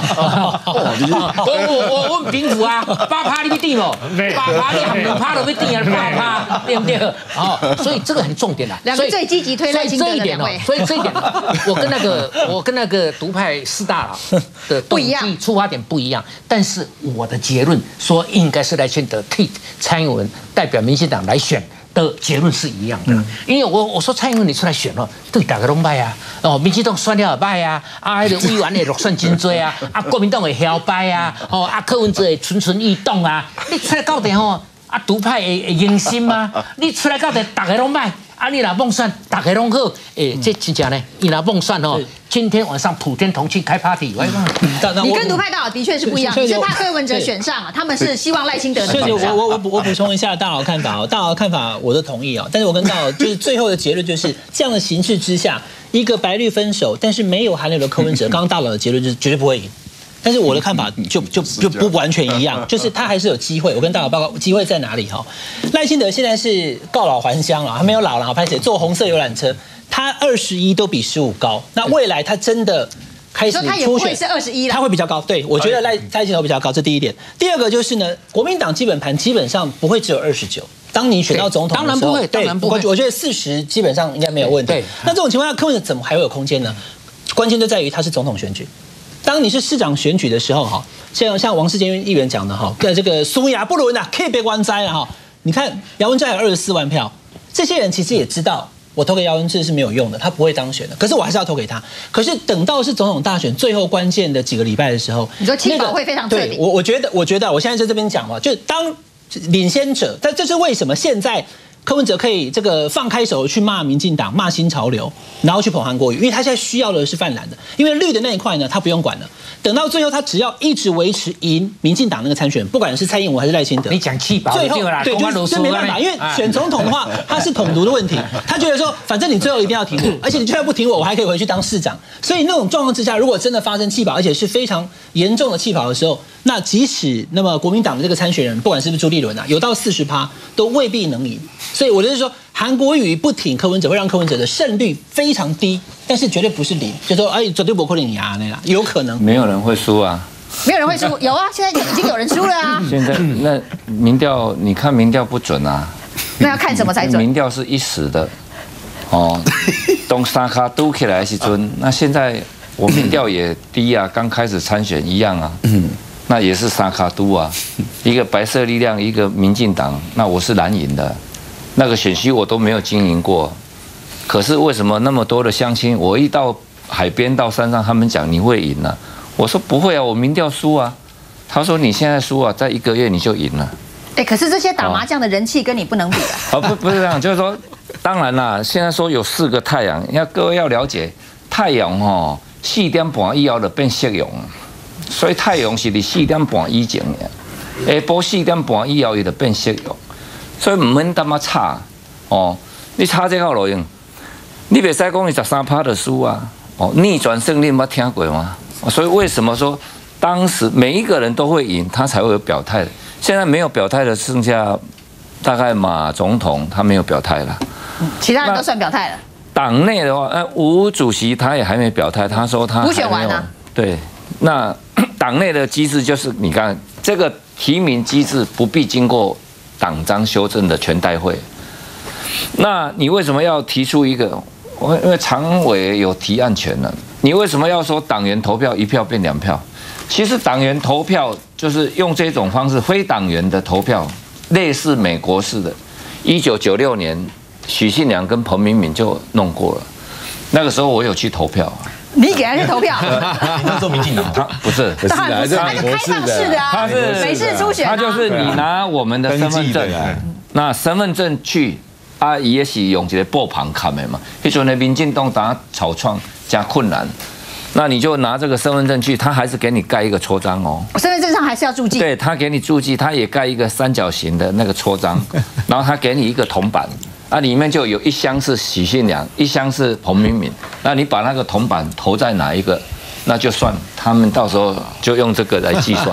我问平府啊，8%你要顶哦，8%你含2%都要顶啊，8%对不对？所以这个很重点啦。 两个最积极推赖清德的两位， 所以这一点，我跟那个独派4大佬的动机出发点不一样，但是我的结论说应该是赖清德替蔡英文代表民进党来选的结论是一样的。因为我说蔡英文你出来选了，对大家都歹啊，民进党选了也歹啊，那个委员的落选真多啊，国民党会摇摆啊，柯文哲会蠢蠢欲动啊，你出来到底独派会用心吗？你出来到底大家都歹。你若梦算，大家拢好，这真正呢，你若梦算今天晚上普天同庆开 party， 你跟独派大佬的确是不一样，你是怕柯文哲选上，他们是希望赖清德的选上。 我补充一下大佬看法大佬的看法我都同意但是我跟大佬就是最后的结论就是这样的形势之下，一个白绿分手，但是没有韩流的柯文哲，刚刚大佬的结论就是绝对不会赢。但是我的看法就不完全一样，就是他还是有机会。我跟大佬报告机会在哪里赖清德现在是告老还乡了，他没有老了，拍谁坐红色游览车，他21都比15高。那未来他真的开始初选， 是21了， 他会比较高。对，我觉得赖清德比较高，这第一点。第二个就是呢，国民党基本盘基本上不会只有29。当你选到总统的时候， 当然不会。 我觉得40基本上应该没有问题。那这种情况下，柯文哲怎么还会有空间呢？关键就在于他是总统选举。当你是市长选举的时候像王世坚议员讲的这个苏亚不伦啊，可以别关斋了你看姚文智有24万票，这些人其实也知道我投给姚文智是没有用的，他不会当选的，可是我还是要投给他。可是等到是总统大选最后关键的几个礼拜的时候， 你说气保会非常彻底。 对，我觉得我现在在这边讲就当领先者，但这是为什么现在柯文哲可以这个放开手去骂民进党、骂新潮流，然后去捧韩国瑜，因为他现在需要的是泛蓝的，因为绿的那一块呢，他不用管了。等到最后，他只要一直维持赢民进党那个参选，不管是蔡英文还是赖清德， 你讲气保最后对就没办法，因为选总统的话，他是统独的问题，他觉得说，反正你最后一定要挺我，而且你就算不挺我，我还可以回去当市长。所以那种状况之下，如果真的发生气保，而且是非常严重的气保的时候，那即使那么国民党的这个参选人，不管是不是朱立伦有到40%，都未必能赢。所以我就是说，韩国瑜不挺柯文哲，会让柯文哲的胜率非常低，但是绝对不是0，就说绝对不可能赢那啦，有可能。 没有人会输啊。 没有人会输，有啊，现在已经有人输了啊。 现在那民调，你看民调不准啊。 那要看什么才准？ 民调是一时的，当三卡都起来的时阵，那现在我民调也低啊，刚开始参选一样啊。那也是三卡都啊，一个白色力量，一个民进党，那我是蓝营的，那个选区我都没有经营过。可是为什么那么多的乡亲，我一到海边到山上，他们讲你会赢了，我说不会啊，我民调输啊。他说你现在输啊，在1个月你就赢了。 可是这些打麻将的人气跟你不能比啊。 不是这样，就是说，当然啦，现在说有4个太阳，各位要了解，太阳4点半以后就变夕阳，所以太阳是伫4点半以前的，下晡4点半以后伊就变夕阳，所以唔免那么差你差这个路用，你袂使讲伊13%的输啊，逆转胜你有听过吗？所以为什么说当时每一个人都会赢，他才会有表态？现在没有表态的剩下大概马总统，他没有表态了， 其他人都算表态了。 党内的话，吴主席他也还没表态，他说他补选完了。 对，那党内的机制就是你看这个提名机制不必经过党章修正的全代会。那你为什么要提出一个？因为常委有提案权了，你为什么要说党员投票1票变2票？其实党员投票就是用这种方式，非党员的投票，类似美国式的。1996年，许信良跟彭明敏就弄过了，那个时候我有去投票。 你给他去投票？ 那时候民进党他不是， 他是开放式的啊， 他是美式初选， 他就是你拿我们的身份证，那身份证去。也是用一个布棚看的嘛，那时候的民进党打草创加困难，那你就拿这个身份证去，他还是给你盖一个戳章身份证上还是要注记。 对，他给你注记，他也盖一个三角形的那个戳章，然后他给你一个铜板，里面就有1箱是许信良，1箱是彭明敏，那你把那个铜板投在哪一个，那就算他们到时候就用这个来计算。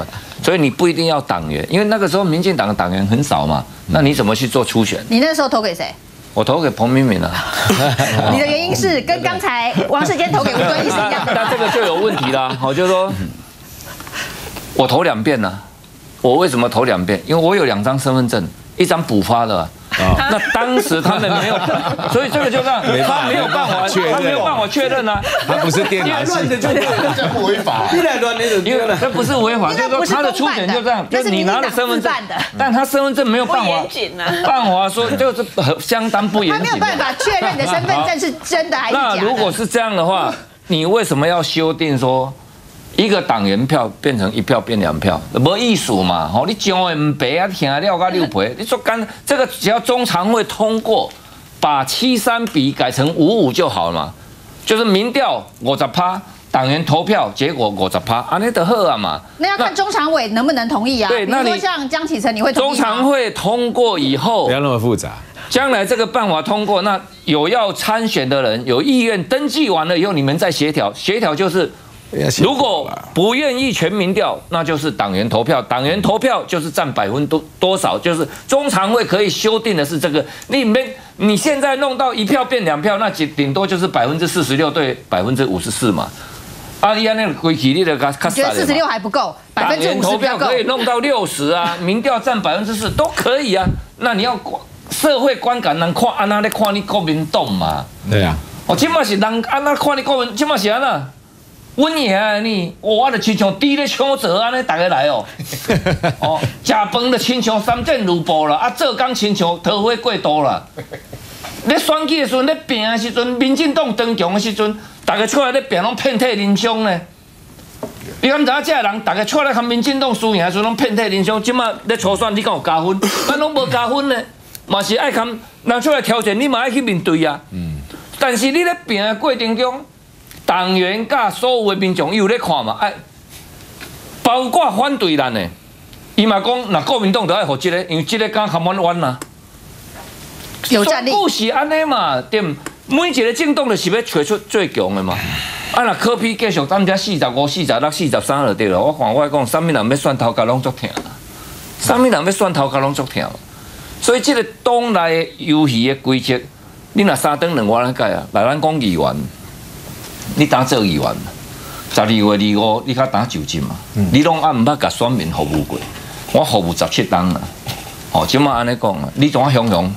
所以你不一定要党员，因为那个时候民进党的党员很少嘛，那你怎么去做初选？ 你那时候投给谁？ 我投给彭明敏啊。 你的原因是跟刚才王世坚投给吴敦义是一样的。 那这个就有问题啦，就是说，我投2遍呢。我为什么投2遍？因为我有2张身份证，一张补发的。那当时他们没有，所以这个就让他没有办法确认啊。 他不是电脑系， 这不违法。 你来乱那种， 因为这不是违法，就是说他的初选就这样，就是你拿了身份证，但他身份证没有办法办法说就是相当不严谨。 他没有办法确认你的身份证是真的还是假的。 那如果是这样的话，你为什么要修订说？一个党员票变成1票变2票，没意思嘛？吼，你讲的唔白啊，听了个6倍，你说干这个只要中常会通过，把73比改成55就好了嘛？就是民调50%，党员投票结果50%，安尼就好啊嘛。 那要看中常委能不能同意啊？ 对， 那你像江启臣，你会同意吗？ 中常会通过以后， 不要那么复杂。 将来这个办法通过，那有要参选的人有意愿登记完了以后，你们再协调，协调就是。如果不愿意全民调，那就是党员投票。党员投票就是占多少，就是中常会可以修订的是这个。你现在弄到1票变2票，那顶多就是46%对54%嘛。啊，你按那个规矩，你的觉得46还不够， 党员投票可以弄到60啊，民调占4%都可以啊。那你要社会观感人看，安那咧看你国民党嘛？ 对啊。 哦，即马是人安那看你国民，即马是安那。阮爷啊，我就亲像猪咧抢座安尼，大家来哦。哦，食饭就亲像3箭如步啦，做工亲像桃花过度啦。咧选举的时阵，咧拼的时阵，民进党当强的时阵，大家出来咧拼拢遍体鳞伤呢。你敢知影这人，大家出来和民进党输赢的时阵拢遍体鳞伤，即马咧初选你敢有加分？咱拢无加分呢，嘛是爱看人出来挑战，你嘛爱去面对啊。但是你咧拼的过程中，党员甲所有的民众有咧看嘛？哎，包括反对咱的，伊嘛讲，那国民党就爱互这个，因为这个敢较弯弯啦。 有战力。 选举是安尼嘛，对？每一个政党就是要找出最强的嘛。啊，若柯 P 继续咱遮45、46、43就对了。我看我讲，啥物人要选头家拢足疼啦，啥物人要选头家拢足疼。所以这个党内游戏的规则，你若3顿2晚来改啊，来咱讲议员。你当做议员，12月25你较当就职嘛？你拢按唔捌甲选民服务过？我服务17档啦。哦，即马安尼讲啊，你怎啊雄雄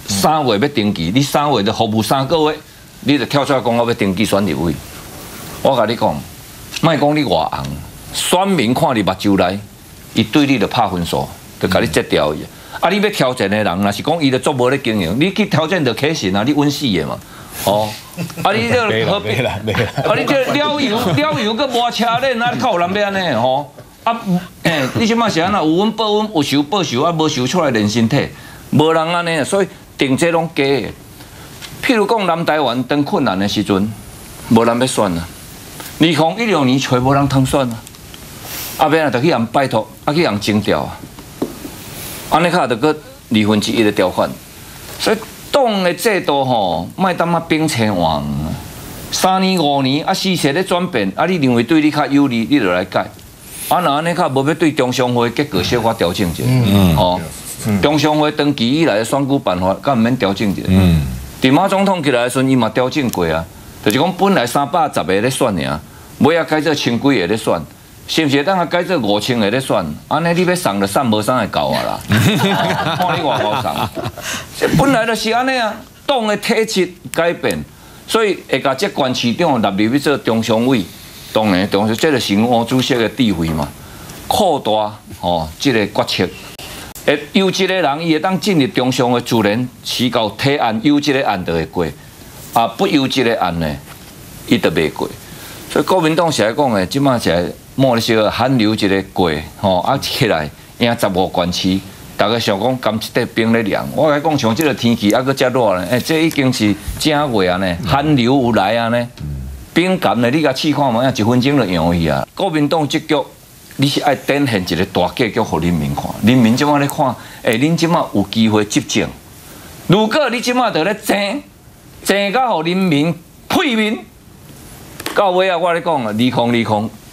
3月要登记，你3月就服务3个月，你就跳出来讲我要登记选立委。我甲你讲，莫讲你偌红，选民看你目睭内，伊对你就拍分数，就甲你截掉伊。啊，你要挑战的人，若是讲伊就做无咧经营，你去挑战就起信啊，你稳死的嘛。哦，啊！你这何必？啊！你这了油个无车链啊，靠人要安尼吼？啊，你即马是安那有稳报稳，有收报收啊，无收出来练身体，无人安尼，所以定这拢假的。譬如讲南台湾当困难的时阵，无人要选啊。2016年找无人通选啊，啊，免啊，就去人拜托，啊，去人征调啊，安尼卡就个1/2的条款，所以。党的制度吼，莫当啊兵车换，3年5年啊，时势咧转变，啊，你认为对你较有利，你就来改。啊，若安尼较无要对中常会结果小可调整者，哦，中常会登记以来的选举办法，敢毋免调整者？伫马总统起来的时阵，伊嘛调整过啊，就是讲本来310个咧选尔，尾啊改做1000几个咧选。是不是当下改做5000个咧选？安尼你要送就送，无送会够啊啦！看你外口送，这本来就是安尼啊。党的体制改变，所以会甲这县市长纳入去做中常委，当然这就是吴主席的智慧嘛，扩大哦这个决策。优质的人伊会当进入中常的自然起到提案优质的案就会过，啊不优质的案呢，伊就袂过。所以国民党是来讲的，即马是来摸咧小寒流一个过，吼啊起来赢15县市，大家想讲甘一块冰咧凉。我来讲像即个天气还佫遮热呢，这已经是正月啊呢，寒流有来啊呢，冰感呢你甲试看嘛，1分钟就用去啊。国民党这局你是爱展现一个大格局，互人民看，人民即马咧看，恁即马有机会执政。如果你即马在咧争到互人民屁面。到尾啊，我咧讲啊，2020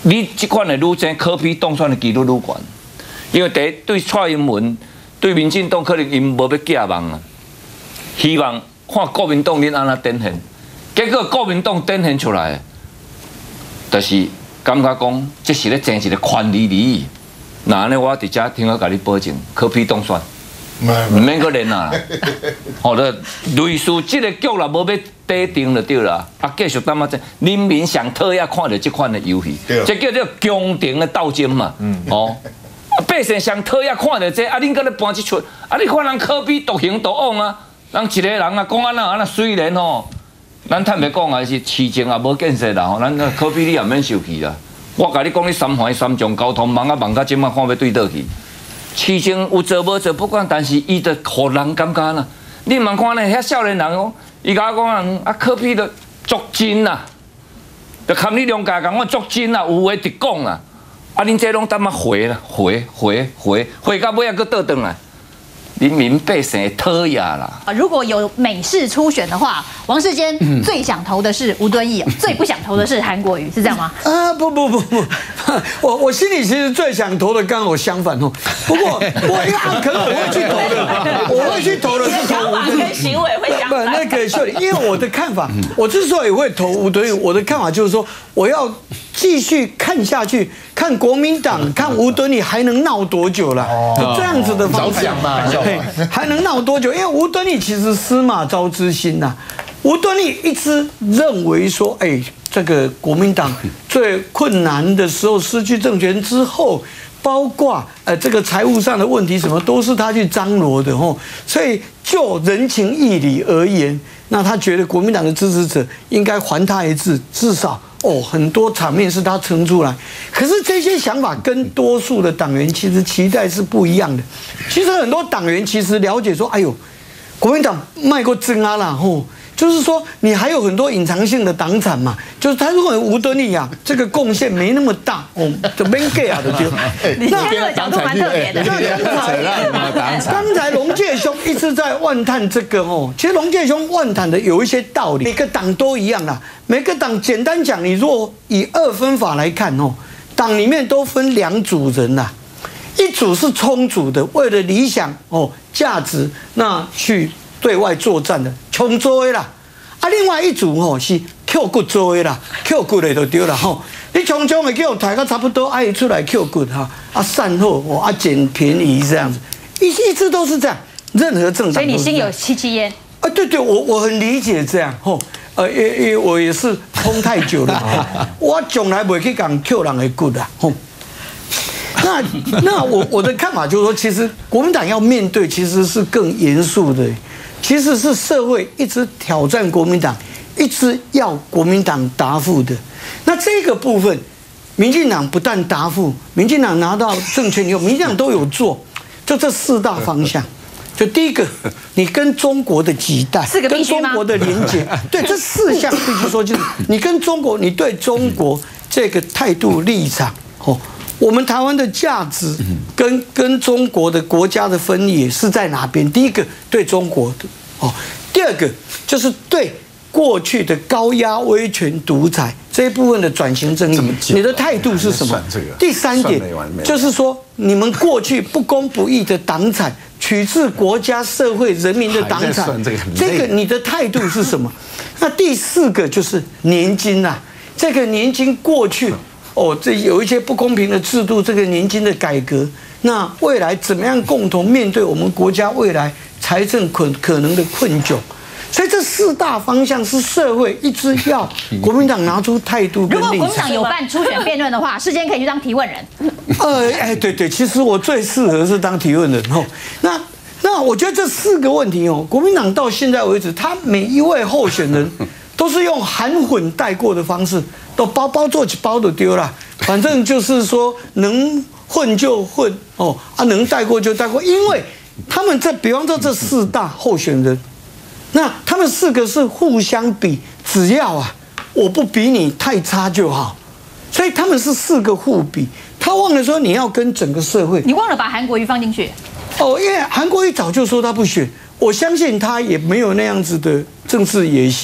你这款的路线可比当选的几率愈悬，因为第一对蔡英文、对民进党可能因无要寄望啊，希望看国民党恁安怎展现，结果国民党展现出来，就是感觉讲这是咧争一个权利利益。那安尼我伫遮听我甲你保证，可比当选。唔免搁练啊！好的，类似这个局啦，无要底定就对啦。啊，继续当啊，人民上讨厌看到这款的游戏，这叫做宫廷的斗争嘛。哦，百姓上讨厌看到这，啊，恁搁咧搬一出，啊，你看人科比独行独往啊，人一个人啊，讲安那虽然吼，咱坦白讲啊，是市政也无建设啦，吼，咱科比你也免受气啦。我甲你讲，你三环三重交通忙啊忙到即马看要对倒去。市政有做无做不管，但是伊就互人感觉啦。你莫看咧，遐少年人哦，伊甲我讲啊，科比的足真啦，就含你两家讲我足真啦，有话直讲啦。啊，恁这拢当嘛回啦，回到尾啊，搁倒转来。人民百姓的讨厌啦。 如果有美式初选的话，王世坚最想投的是吴敦义，最不想投的是韩国瑜，是这样吗？ 不，我心里其实最想投的刚好相反哦。不过可能我会去投的，我会去投的是投吴敦义。 跟行为会相反。 那个秀玲，因为我的看法，我之所以会投吴敦义，我的看法就是说，我要继续看下去，看国民党看吴敦义还能闹多久了，这样子的方向嘛。还能闹多久？因为吴敦义其实司马昭之心呐、吴敦义一直认为说，这个国民党最困难的时候，失去政权之后，包括这个财务上的问题，什么都是他去张罗的吼。所以就人情义理而言，那他觉得国民党的支持者应该还他一次，至少。很多场面是他撑出来，可是这些想法跟多数的党员其实期待是不一样的。其实很多党员其实了解说，国民党卖过真啊啦吼，就是说你还有很多隐藏性的党产嘛，就是他如果吴敦义啊，这个贡献没那么大就没给啊的丢。 你切入的角度蛮特别的。 刚才龙介兄一直在万叹这个其实龙介兄万叹的有一些道理，每个党都一样啦。每个党简单讲，你若以二分法来看党里面都分两组人啦，一组是充足的，为了理想价值那去对外作战的穷做的啦，另外一组是扣骨做的啦，扣骨的就对了你穷的叫抬到差不多，爱出来扣骨善后捡便宜这样子，一直都是这样，任何政党。 所以你心有戚戚焉。 对，我很理解这样因为我也是冲太久了，我从来不会去讲扣人的骨的那我的看法就是说，其实国民党要面对其实是更严肃的，其实是社会一直挑战国民党，一直要国民党答复的。那这个部分，民进党不但答复，民进党拿到政权以后，民进党都有做，就这四大方向。就第一个，你跟中国的期待，跟中国的连结，对这四项必须说，就是你跟中国，你对中国这个态度立场，我们台湾的价值跟中国的国家的分野是在哪边？第一个对中国的第二个就是对过去的高压威权独裁这一部分的转型正义，你的态度是什么？第三点就是说，你们过去不公不义的党产。取自国家、社会、人民的党产，这个你的态度是什么？那第四个就是年金啊，这个年金过去这有一些不公平的制度，这个年金的改革，那未来怎么样共同面对我们国家未来财政可能的困窘？所以这四大方向是社会一直要国民党拿出态度跟立场。 如果国民党有办初选辩论的话，世坚可以去当提问人。 对，其实我最适合是当提问人那我觉得这四个问题国民党到现在为止，他每一位候选人都是用含混带过的方式，都包做起包都丢了，反正就是说能混就混能带过就带过，因为他们比方说这四大候选人。那他们四个是互相比，只要我不比你太差就好，所以他们是四个互比。他忘了说你要跟整个社会， 你忘了把韩国瑜放进去因为韩国瑜早就说他不选，我相信他也没有那样子的政治野心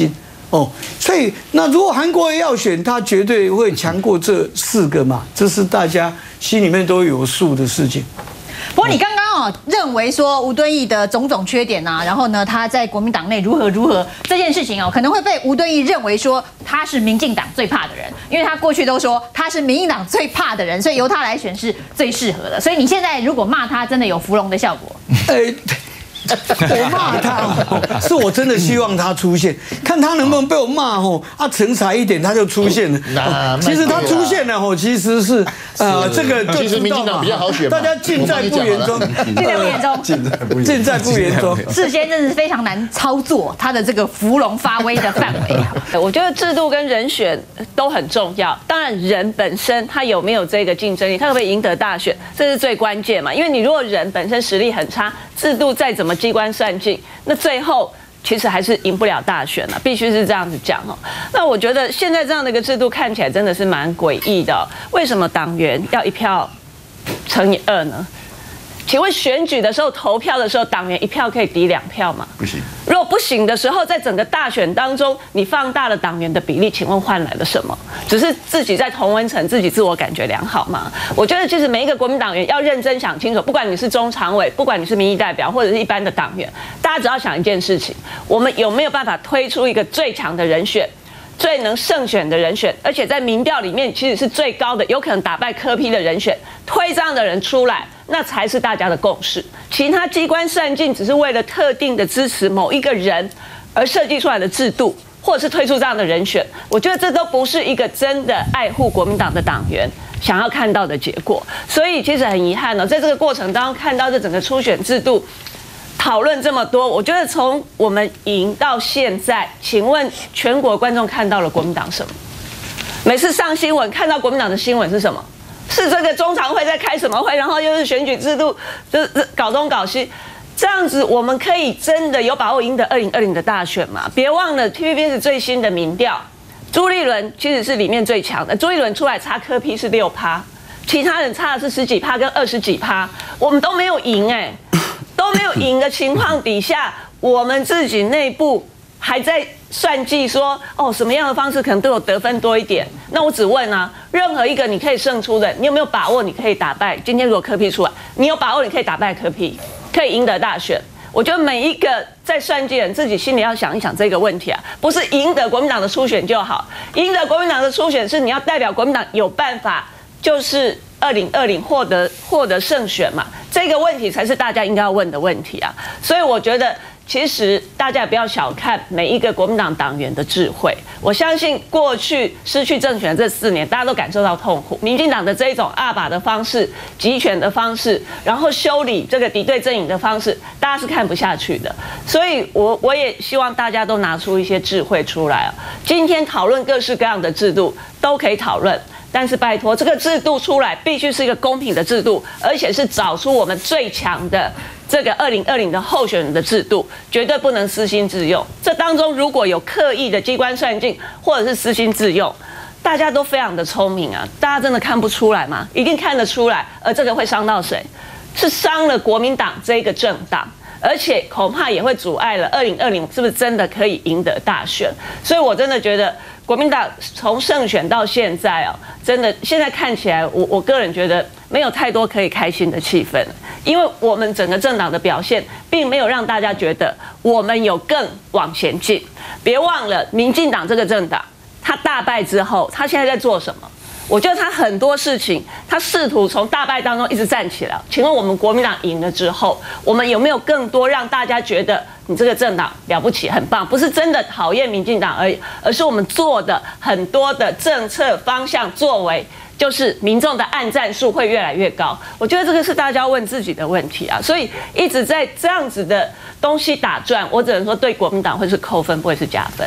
哦，所以那如果韩国要选，他绝对会强过这4个嘛，这是大家心里面都有数的事情。 不过你刚刚认为说吴敦义的种种缺点啊，然后呢他在国民党内如何这件事情可能会被吴敦义认为说他是民进党最怕的人，因为他过去都说他是民进党最怕的人，所以由他来选是最适合的。所以你现在如果骂他，真的有芙蓉的效果？ 我骂他是我真的希望他出现，看他能不能被我骂成才一点他就出现了。其实他出现了其实是这个就其实民进党比较好选， 大家尽在不言中，尽在不言中。 事先真是非常难操作他的这个芙蓉发威的范围。 我觉得制度跟人选都很重要，当然人本身他有没有这个竞争力，他会不会赢得大选，这是最关键嘛。因为你如果人本身实力很差，制度再怎么机关算尽，那最后其实还是赢不了大选了，必须是这样子讲哦。那我觉得现在这样的一个制度看起来真的是蛮诡异的。为什么党员要1票乘以2呢？请问选举的时候投票的时候，党员1票可以抵2票吗？ 不行。 如果不行的时候，在整个大选当中，你放大了党员的比例，请问换来了什么？只是自己在同温层，自己自我感觉良好吗？我觉得其实每一个国民党员要认真想清楚，不管你是中常委，不管你是民意代表，或者是一般的党员，大家只要想一件事情：我们有没有办法推出一个最强的人选？最能胜选的人选，而且在民调里面其实是最高的，有可能打败柯 P 的人选，推这样的人出来，那才是大家的共识。其他机关算尽只是为了特定的支持某一个人而设计出来的制度，或者是推出这样的人选，我觉得这都不是一个真的爱护国民党的党员想要看到的结果。所以其实很遗憾在这个过程当中看到这整个初选制度讨论这么多，我觉得从我们赢到现在，请问全国观众看到了国民党什么？每次上新闻看到国民党的新闻是什么？是这个中常会在开什么会，然后又是选举制度，就是搞东搞西，这样子我们可以真的有把握赢得2020的大选吗？别忘了 TVBS 最新的民调，朱立伦其实是里面最强的，朱立伦出来差柯 P 是6%，其他人差的是10几%跟20几%，我们都没有赢都没有赢的情况底下，我们自己内部还在算计说，什么样的方式可能对我得分多一点。那我只问任何一个你可以胜出的，你有没有把握你可以打败？今天如果柯 P 出来，你有把握你可以打败柯 P， 可以赢得大选？我觉得每一个在算计人自己心里要想一想这个问题不是赢得国民党的初选就好，赢得国民党的初选是你要代表国民党有办法，就是2020获得胜选嘛，这个问题才是大家应该要问的问题所以我觉得其实大家也不要小看每一个国民党党员的智慧。我相信过去失去政权这4年，大家都感受到痛苦。民进党的这一种阿拔的方式、集权的方式，然后修理这个敌对阵营的方式，大家是看不下去的。所以我也希望大家都拿出一些智慧出来今天讨论各式各样的制度都可以讨论。但是拜托，这个制度出来必须是一个公平的制度，而且是找出我们最强的这个2020的候选人的制度，绝对不能私心自用。这当中如果有刻意的机关算尽，或者是私心自用，大家都非常的聪明大家真的看不出来吗？一定看得出来。而这个会伤到谁？是伤了国民党这个政党，而且恐怕也会阻碍了2020是不是真的可以赢得大选。所以我真的觉得国民党从胜选到现在真的现在看起来，我个人觉得没有太多可以开心的气氛，因为我们整个政党的表现并没有让大家觉得我们有更往前进。别忘了民进党这个政党，他大败之后，他现在在做什么？我觉得他很多事情，他试图从大败当中一直站起来。请问我们国民党赢了之后，我们有没有更多让大家觉得你这个政党了不起、很棒？不是真的讨厌民进党而已，而是我们做的很多的政策方向作为，就是民众的按赞数会越来越高。我觉得这个是大家问自己的问题所以一直在这样子的东西打转，我只能说对国民党会是扣分，不会是加分。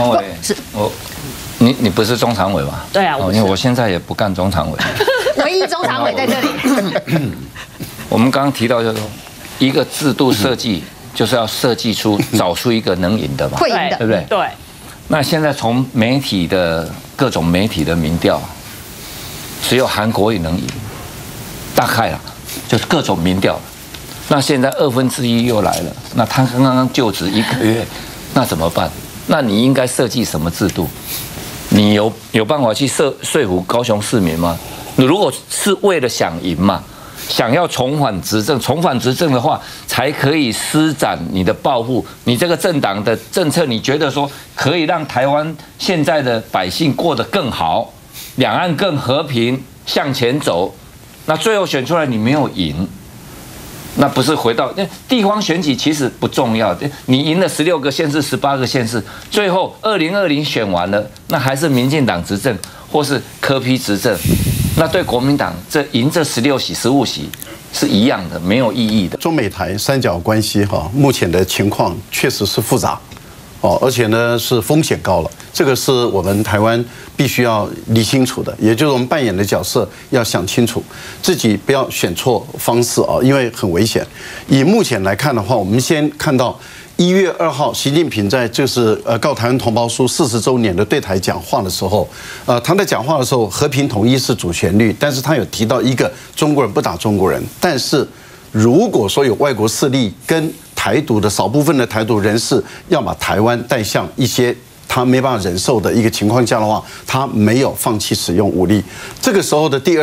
你不是中常委吗？ 对啊， 因为我现在也不干中常委， 唯一中常委在这里。 我们刚刚提到就是说，一个制度设计就是要设计出找出一个能赢的嘛， 会赢的， 对不对？ 对。 那现在从媒体的各种媒体的民调，只有韩国瑜能赢，大概就是各种民调。那现在1/2又来了，那他刚刚就职1个月，那怎么办？ 那你应该设计什么制度？你有办法去说服高雄市民吗？你如果是为了想赢嘛，想要重返执政的话，才可以施展你的抱负。你这个政党的政策，你觉得说可以让台湾现在的百姓过得更好，两岸更和平向前走，那最后选出来你没有赢。那不是回到地方选举其实不重要，你赢了16个县市、18个县市，最后2020选完了，那还是民进党执政或是柯 P 执政，那对国民党赢这16席、15席是一样的，没有意义的。 中美台三角关系目前的情况确实是复杂，而且呢是风险高了，这个是我们台湾必须要理清楚的，也就是我们扮演的角色要想清楚，自己不要选错方式因为很危险。以目前来看的话，我们先看到1月2号，习近平在告台湾同胞书40周年的对台讲话的时候，他在讲话的时候，和平统一是主旋律，但是他有提到一个中国人不打中国人，但是如果说有外国势力跟台独的少部分的台独人士要把台湾带向一些他没办法忍受的一个情况下的话，他没有放弃使用武力。这个时候的第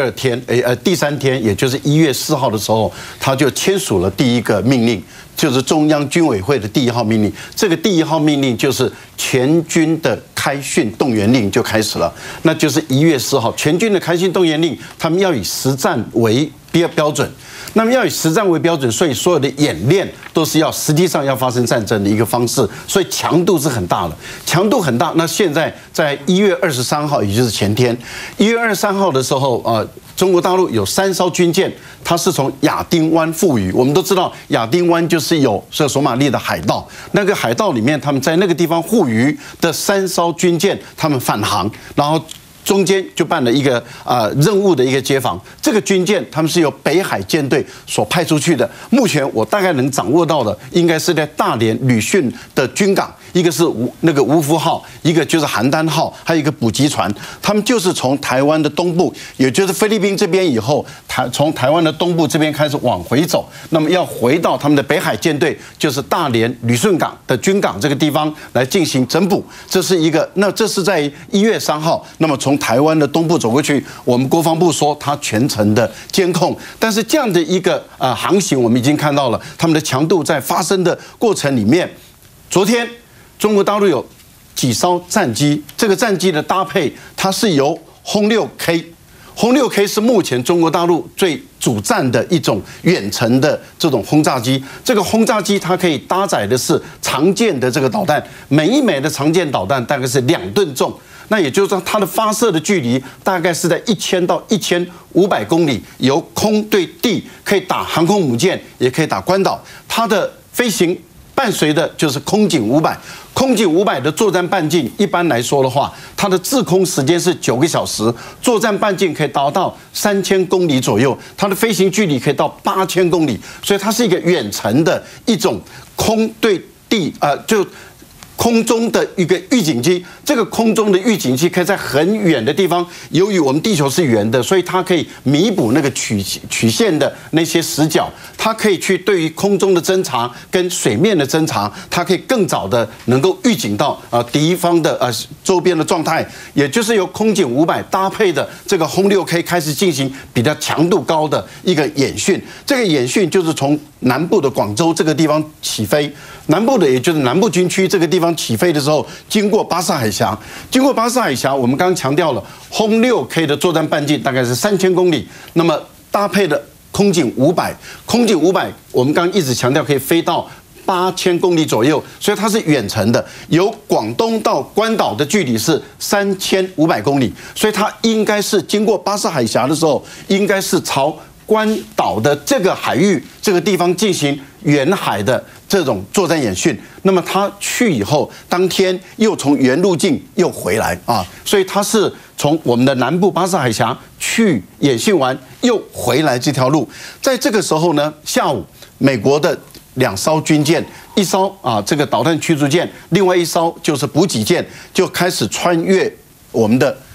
3天，也就是1月4号的时候，他就签署了第一个命令，就是中央军委会的第1号命令。这个第1号命令就是全军的开训动员令就开始了，那就是1月4号全军的开训动员令，他们要以实战为标准。那么要以实战为标准，所以所有的演练都是要实际上要发生战争的一个方式，所以强度是很大的，强度很大。那现在在1月23号，也就是前天，1月23号的时候，中国大陆有3艘军舰，它是从亚丁湾附渔。我们都知道，亚丁湾就是有索马利的海盗，那个海盗里面，他们在那个地方护渔的3艘军舰，他们返航，然后中间就办了一个任务的一个接访。这个军舰他们是由北海舰队所派出去的。目前我大概能掌握到的，应该是在大连旅顺的军港，一个是那个吴福号，一个就是邯郸号，还有一个补给船。他们就是从台湾的东部，也就是菲律宾这边以后，从台湾的东部这边开始往回走，那么要回到他们的北海舰队，就是大连旅顺港的军港这个地方来进行整补。这是一个，那这是在1月3号，那么从台湾的东部走过去，我们国防部说它全程的监控，但是这样的一个航行，我们已经看到了他们的强度在发生的过程里面。昨天中国大陆有几艘战机，这个战机的搭配它是由轰6K，轰6K是目前中国大陆最主战的一种远程的这种轰炸机。这个轰炸机它可以搭载的是常见的这个导弹，每一枚的常见导弹大概是2吨重。那也就是说，它的发射的距离大概是在1000到1500公里，由空对地，可以打航空母舰，也可以打关岛。它的飞行伴随的就是空警500，空警500的作战半径，一般来说的话，它的滞空时间是9个小时，作战半径可以达到3000公里左右，它的飞行距离可以到8000公里，所以它是一个远程的一种空对地就空中的一个预警机。这个空中的预警机可以在很远的地方，由于我们地球是圆的，所以它可以弥补那个曲线的那些死角，它可以去对于空中的侦察跟水面的侦察，它可以更早的能够预警到敌方的周边的状态，也就是由空警500搭配的这个轰6K 开始进行比较强度高的一个演训。这个演训就是从南部的广州这个地方起飞，南部的也就是南部军区这个地方起飞的时候，经过巴士海峡，我们刚刚强调了，轰6K 的作战半径大概是3000公里，那么搭配的空警500，我们刚刚一直强调可以飞到8000公里左右，所以它是远程的，由广东到关岛的距离是3500公里，所以它应该是经过巴士海峡的时候，应该是朝关岛的这个海域这个地方进行远海的这种作战演训。那么他去以后，当天又从原路径又回来所以他是从我们的南部巴士海峡去演训完又回来这条路。在这个时候呢，下午美国的2艘军舰，一艘这个导弹驱逐舰，另外一艘就是补给舰，就开始穿越我们的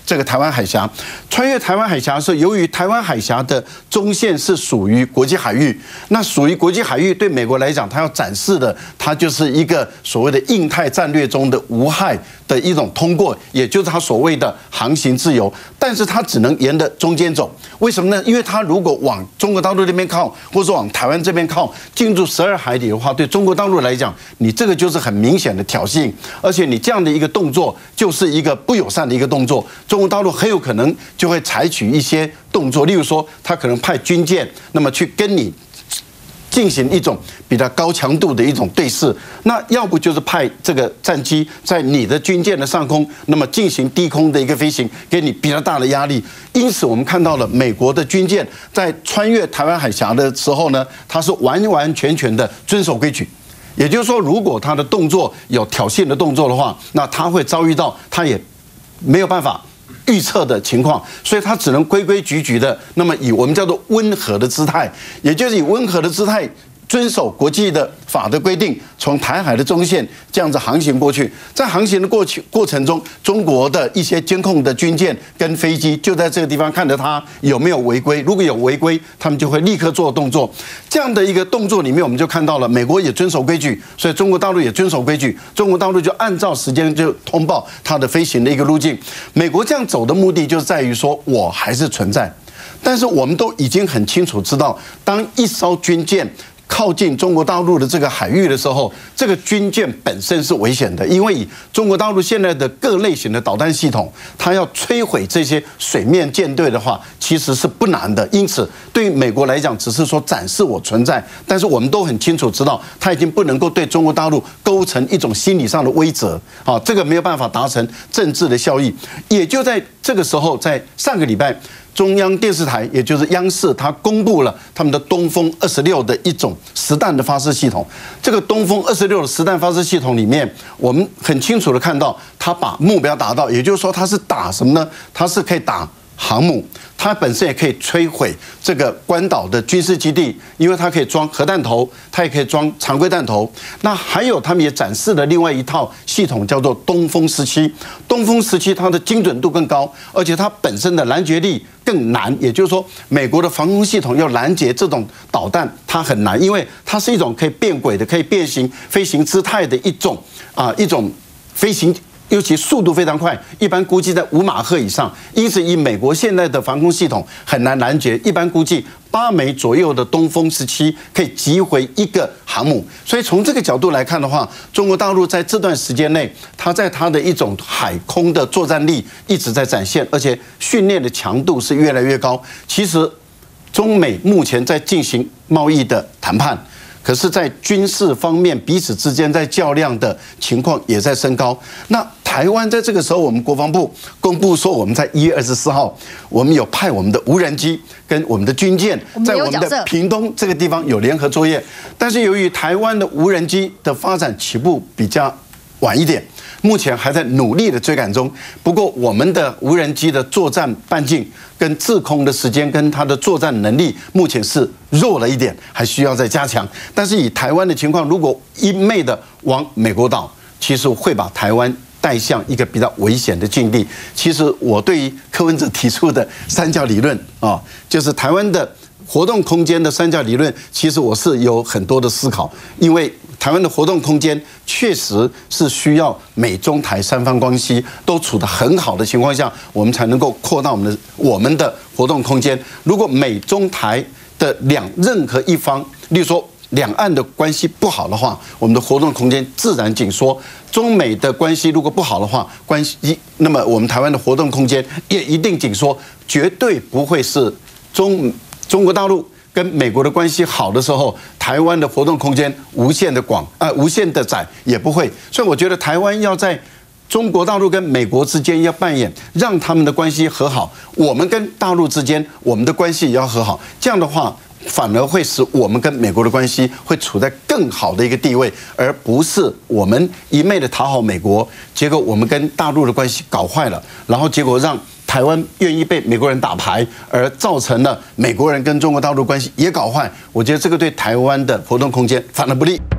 这个台湾海峡。穿越台湾海峡的时候，由于台湾海峡的中线是属于国际海域，那属于国际海域对美国来讲，它要展示的，它就是一个所谓的印太战略中的无害的一种通过，也就是它所谓的航行自由。但是它只能沿着中间走，为什么呢？因为它如果往中国大陆那边靠，或者往台湾这边靠，进入12海里的话，对中国大陆来讲，你这个就是很明显的挑衅，而且你这样的一个动作就是一个不友善的一个动作，中国大陆很有可能就会采取一些动作，例如说，他可能派军舰，那么去跟你进行一种比较高强度的一种对峙，那要不就是派这个战机在你的军舰的上空，那么进行低空的一个飞行，给你比较大的压力。因此，我们看到了美国的军舰在穿越台湾海峡的时候呢，它是完完全全的遵守规矩。也就是说，如果它的动作有挑衅的动作的话，那它会遭遇到它也没有办法预测的情况，所以它只能规规矩矩的，那么以我们叫做温和的姿态，也就是以温和的姿态遵守国际的法的规定，从台海的中线这样子航行过去。在航行的过程中，中国的一些监控的军舰跟飞机就在这个地方看着它有没有违规，如果有违规，他们就会立刻做动作。这样的一个动作里面，我们就看到了美国也遵守规矩，所以中国大陆也遵守规矩，中国大陆就按照时间就通报它的飞行的一个路径。美国这样走的目的就是在于说，我还是存在，但是我们都已经很清楚知道，当一艘军舰靠近中国大陆的这个海域的时候，这个军舰本身是危险的，因为以中国大陆现在的各类型的导弹系统，它要摧毁这些水面舰队的话，其实是不难的。因此，对于美国来讲，只是说展示我存在，但是我们都很清楚知道，它已经不能够对中国大陆构成一种心理上的威慑啊，这个没有办法达成政治的效益。也就在这个时候，在上个礼拜，中央电视台，也就是央视，它公布了他们的东风26的一种实弹的发射系统。这个东风26的实弹发射系统里面，我们很清楚的看到，它把目标达到，也就是说，它是打什么呢？它是可以打航母，它本身也可以摧毁这个关岛的军事基地，因为它可以装核弹头，它也可以装常规弹头。那还有，他们也展示了另外一套系统，叫做东风17。东风17它的精准度更高，而且它本身的拦截力更难。也就是说，美国的防空系统要拦截这种导弹，它很难，因为它是一种可以变轨的、可以变形飞行姿态的一种飞行。尤其速度非常快，一般估计在5马赫以上，因此以美国现在的防空系统很难拦截，一般估计8枚左右的东风17可以击毁一个航母。所以从这个角度来看的话，中国大陆在这段时间内，它在它的一种海空的作战力一直在展现，而且训练的强度是越来越高。其实，中美目前在进行贸易的谈判。可是，在军事方面，彼此之间在较量的情况也在升高。那台湾在这个时候，我们国防部公布说，我们在1月24号，我们有派我们的无人机跟我们的军舰在我们的屏东这个地方有联合作业。但是，由于台湾的无人机的发展起步比较晚一点，目前还在努力的追赶中。不过，我们的无人机的作战半径跟制空的时间跟它的作战能力，目前是弱了一点，还需要再加强。但是以台湾的情况，如果一昧的往美国倒，其实会把台湾带向一个比较危险的境地。其实我对于柯文哲提出的三角理论啊，就是台湾的活动空间的三角理论，其实我是有很多的思考，因为台湾的活动空间确实是需要美中台三方关系都处得很好的情况下，我们才能够扩大我们的活动空间。如果美中台的任何一方，例如说两岸的关系不好的话，我们的活动空间自然紧缩；中美的关系如果不好的话，那么我们台湾的活动空间也一定紧缩，绝对不会是中国大陆跟美国的关系好的时候，台湾的活动空间无限的窄也不会。所以我觉得台湾要在中国大陆跟美国之间要扮演让他们的关系和好，我们跟大陆之间我们的关系也要和好。这样的话，反而会使我们跟美国的关系会处在更好的一个地位，而不是我们一昧的讨好美国，结果我们跟大陆的关系搞坏了，然后结果让台湾愿意被美国人打牌，而造成了美国人跟中国大陆关系也搞坏。我觉得这个对台湾的活动空间反而不利。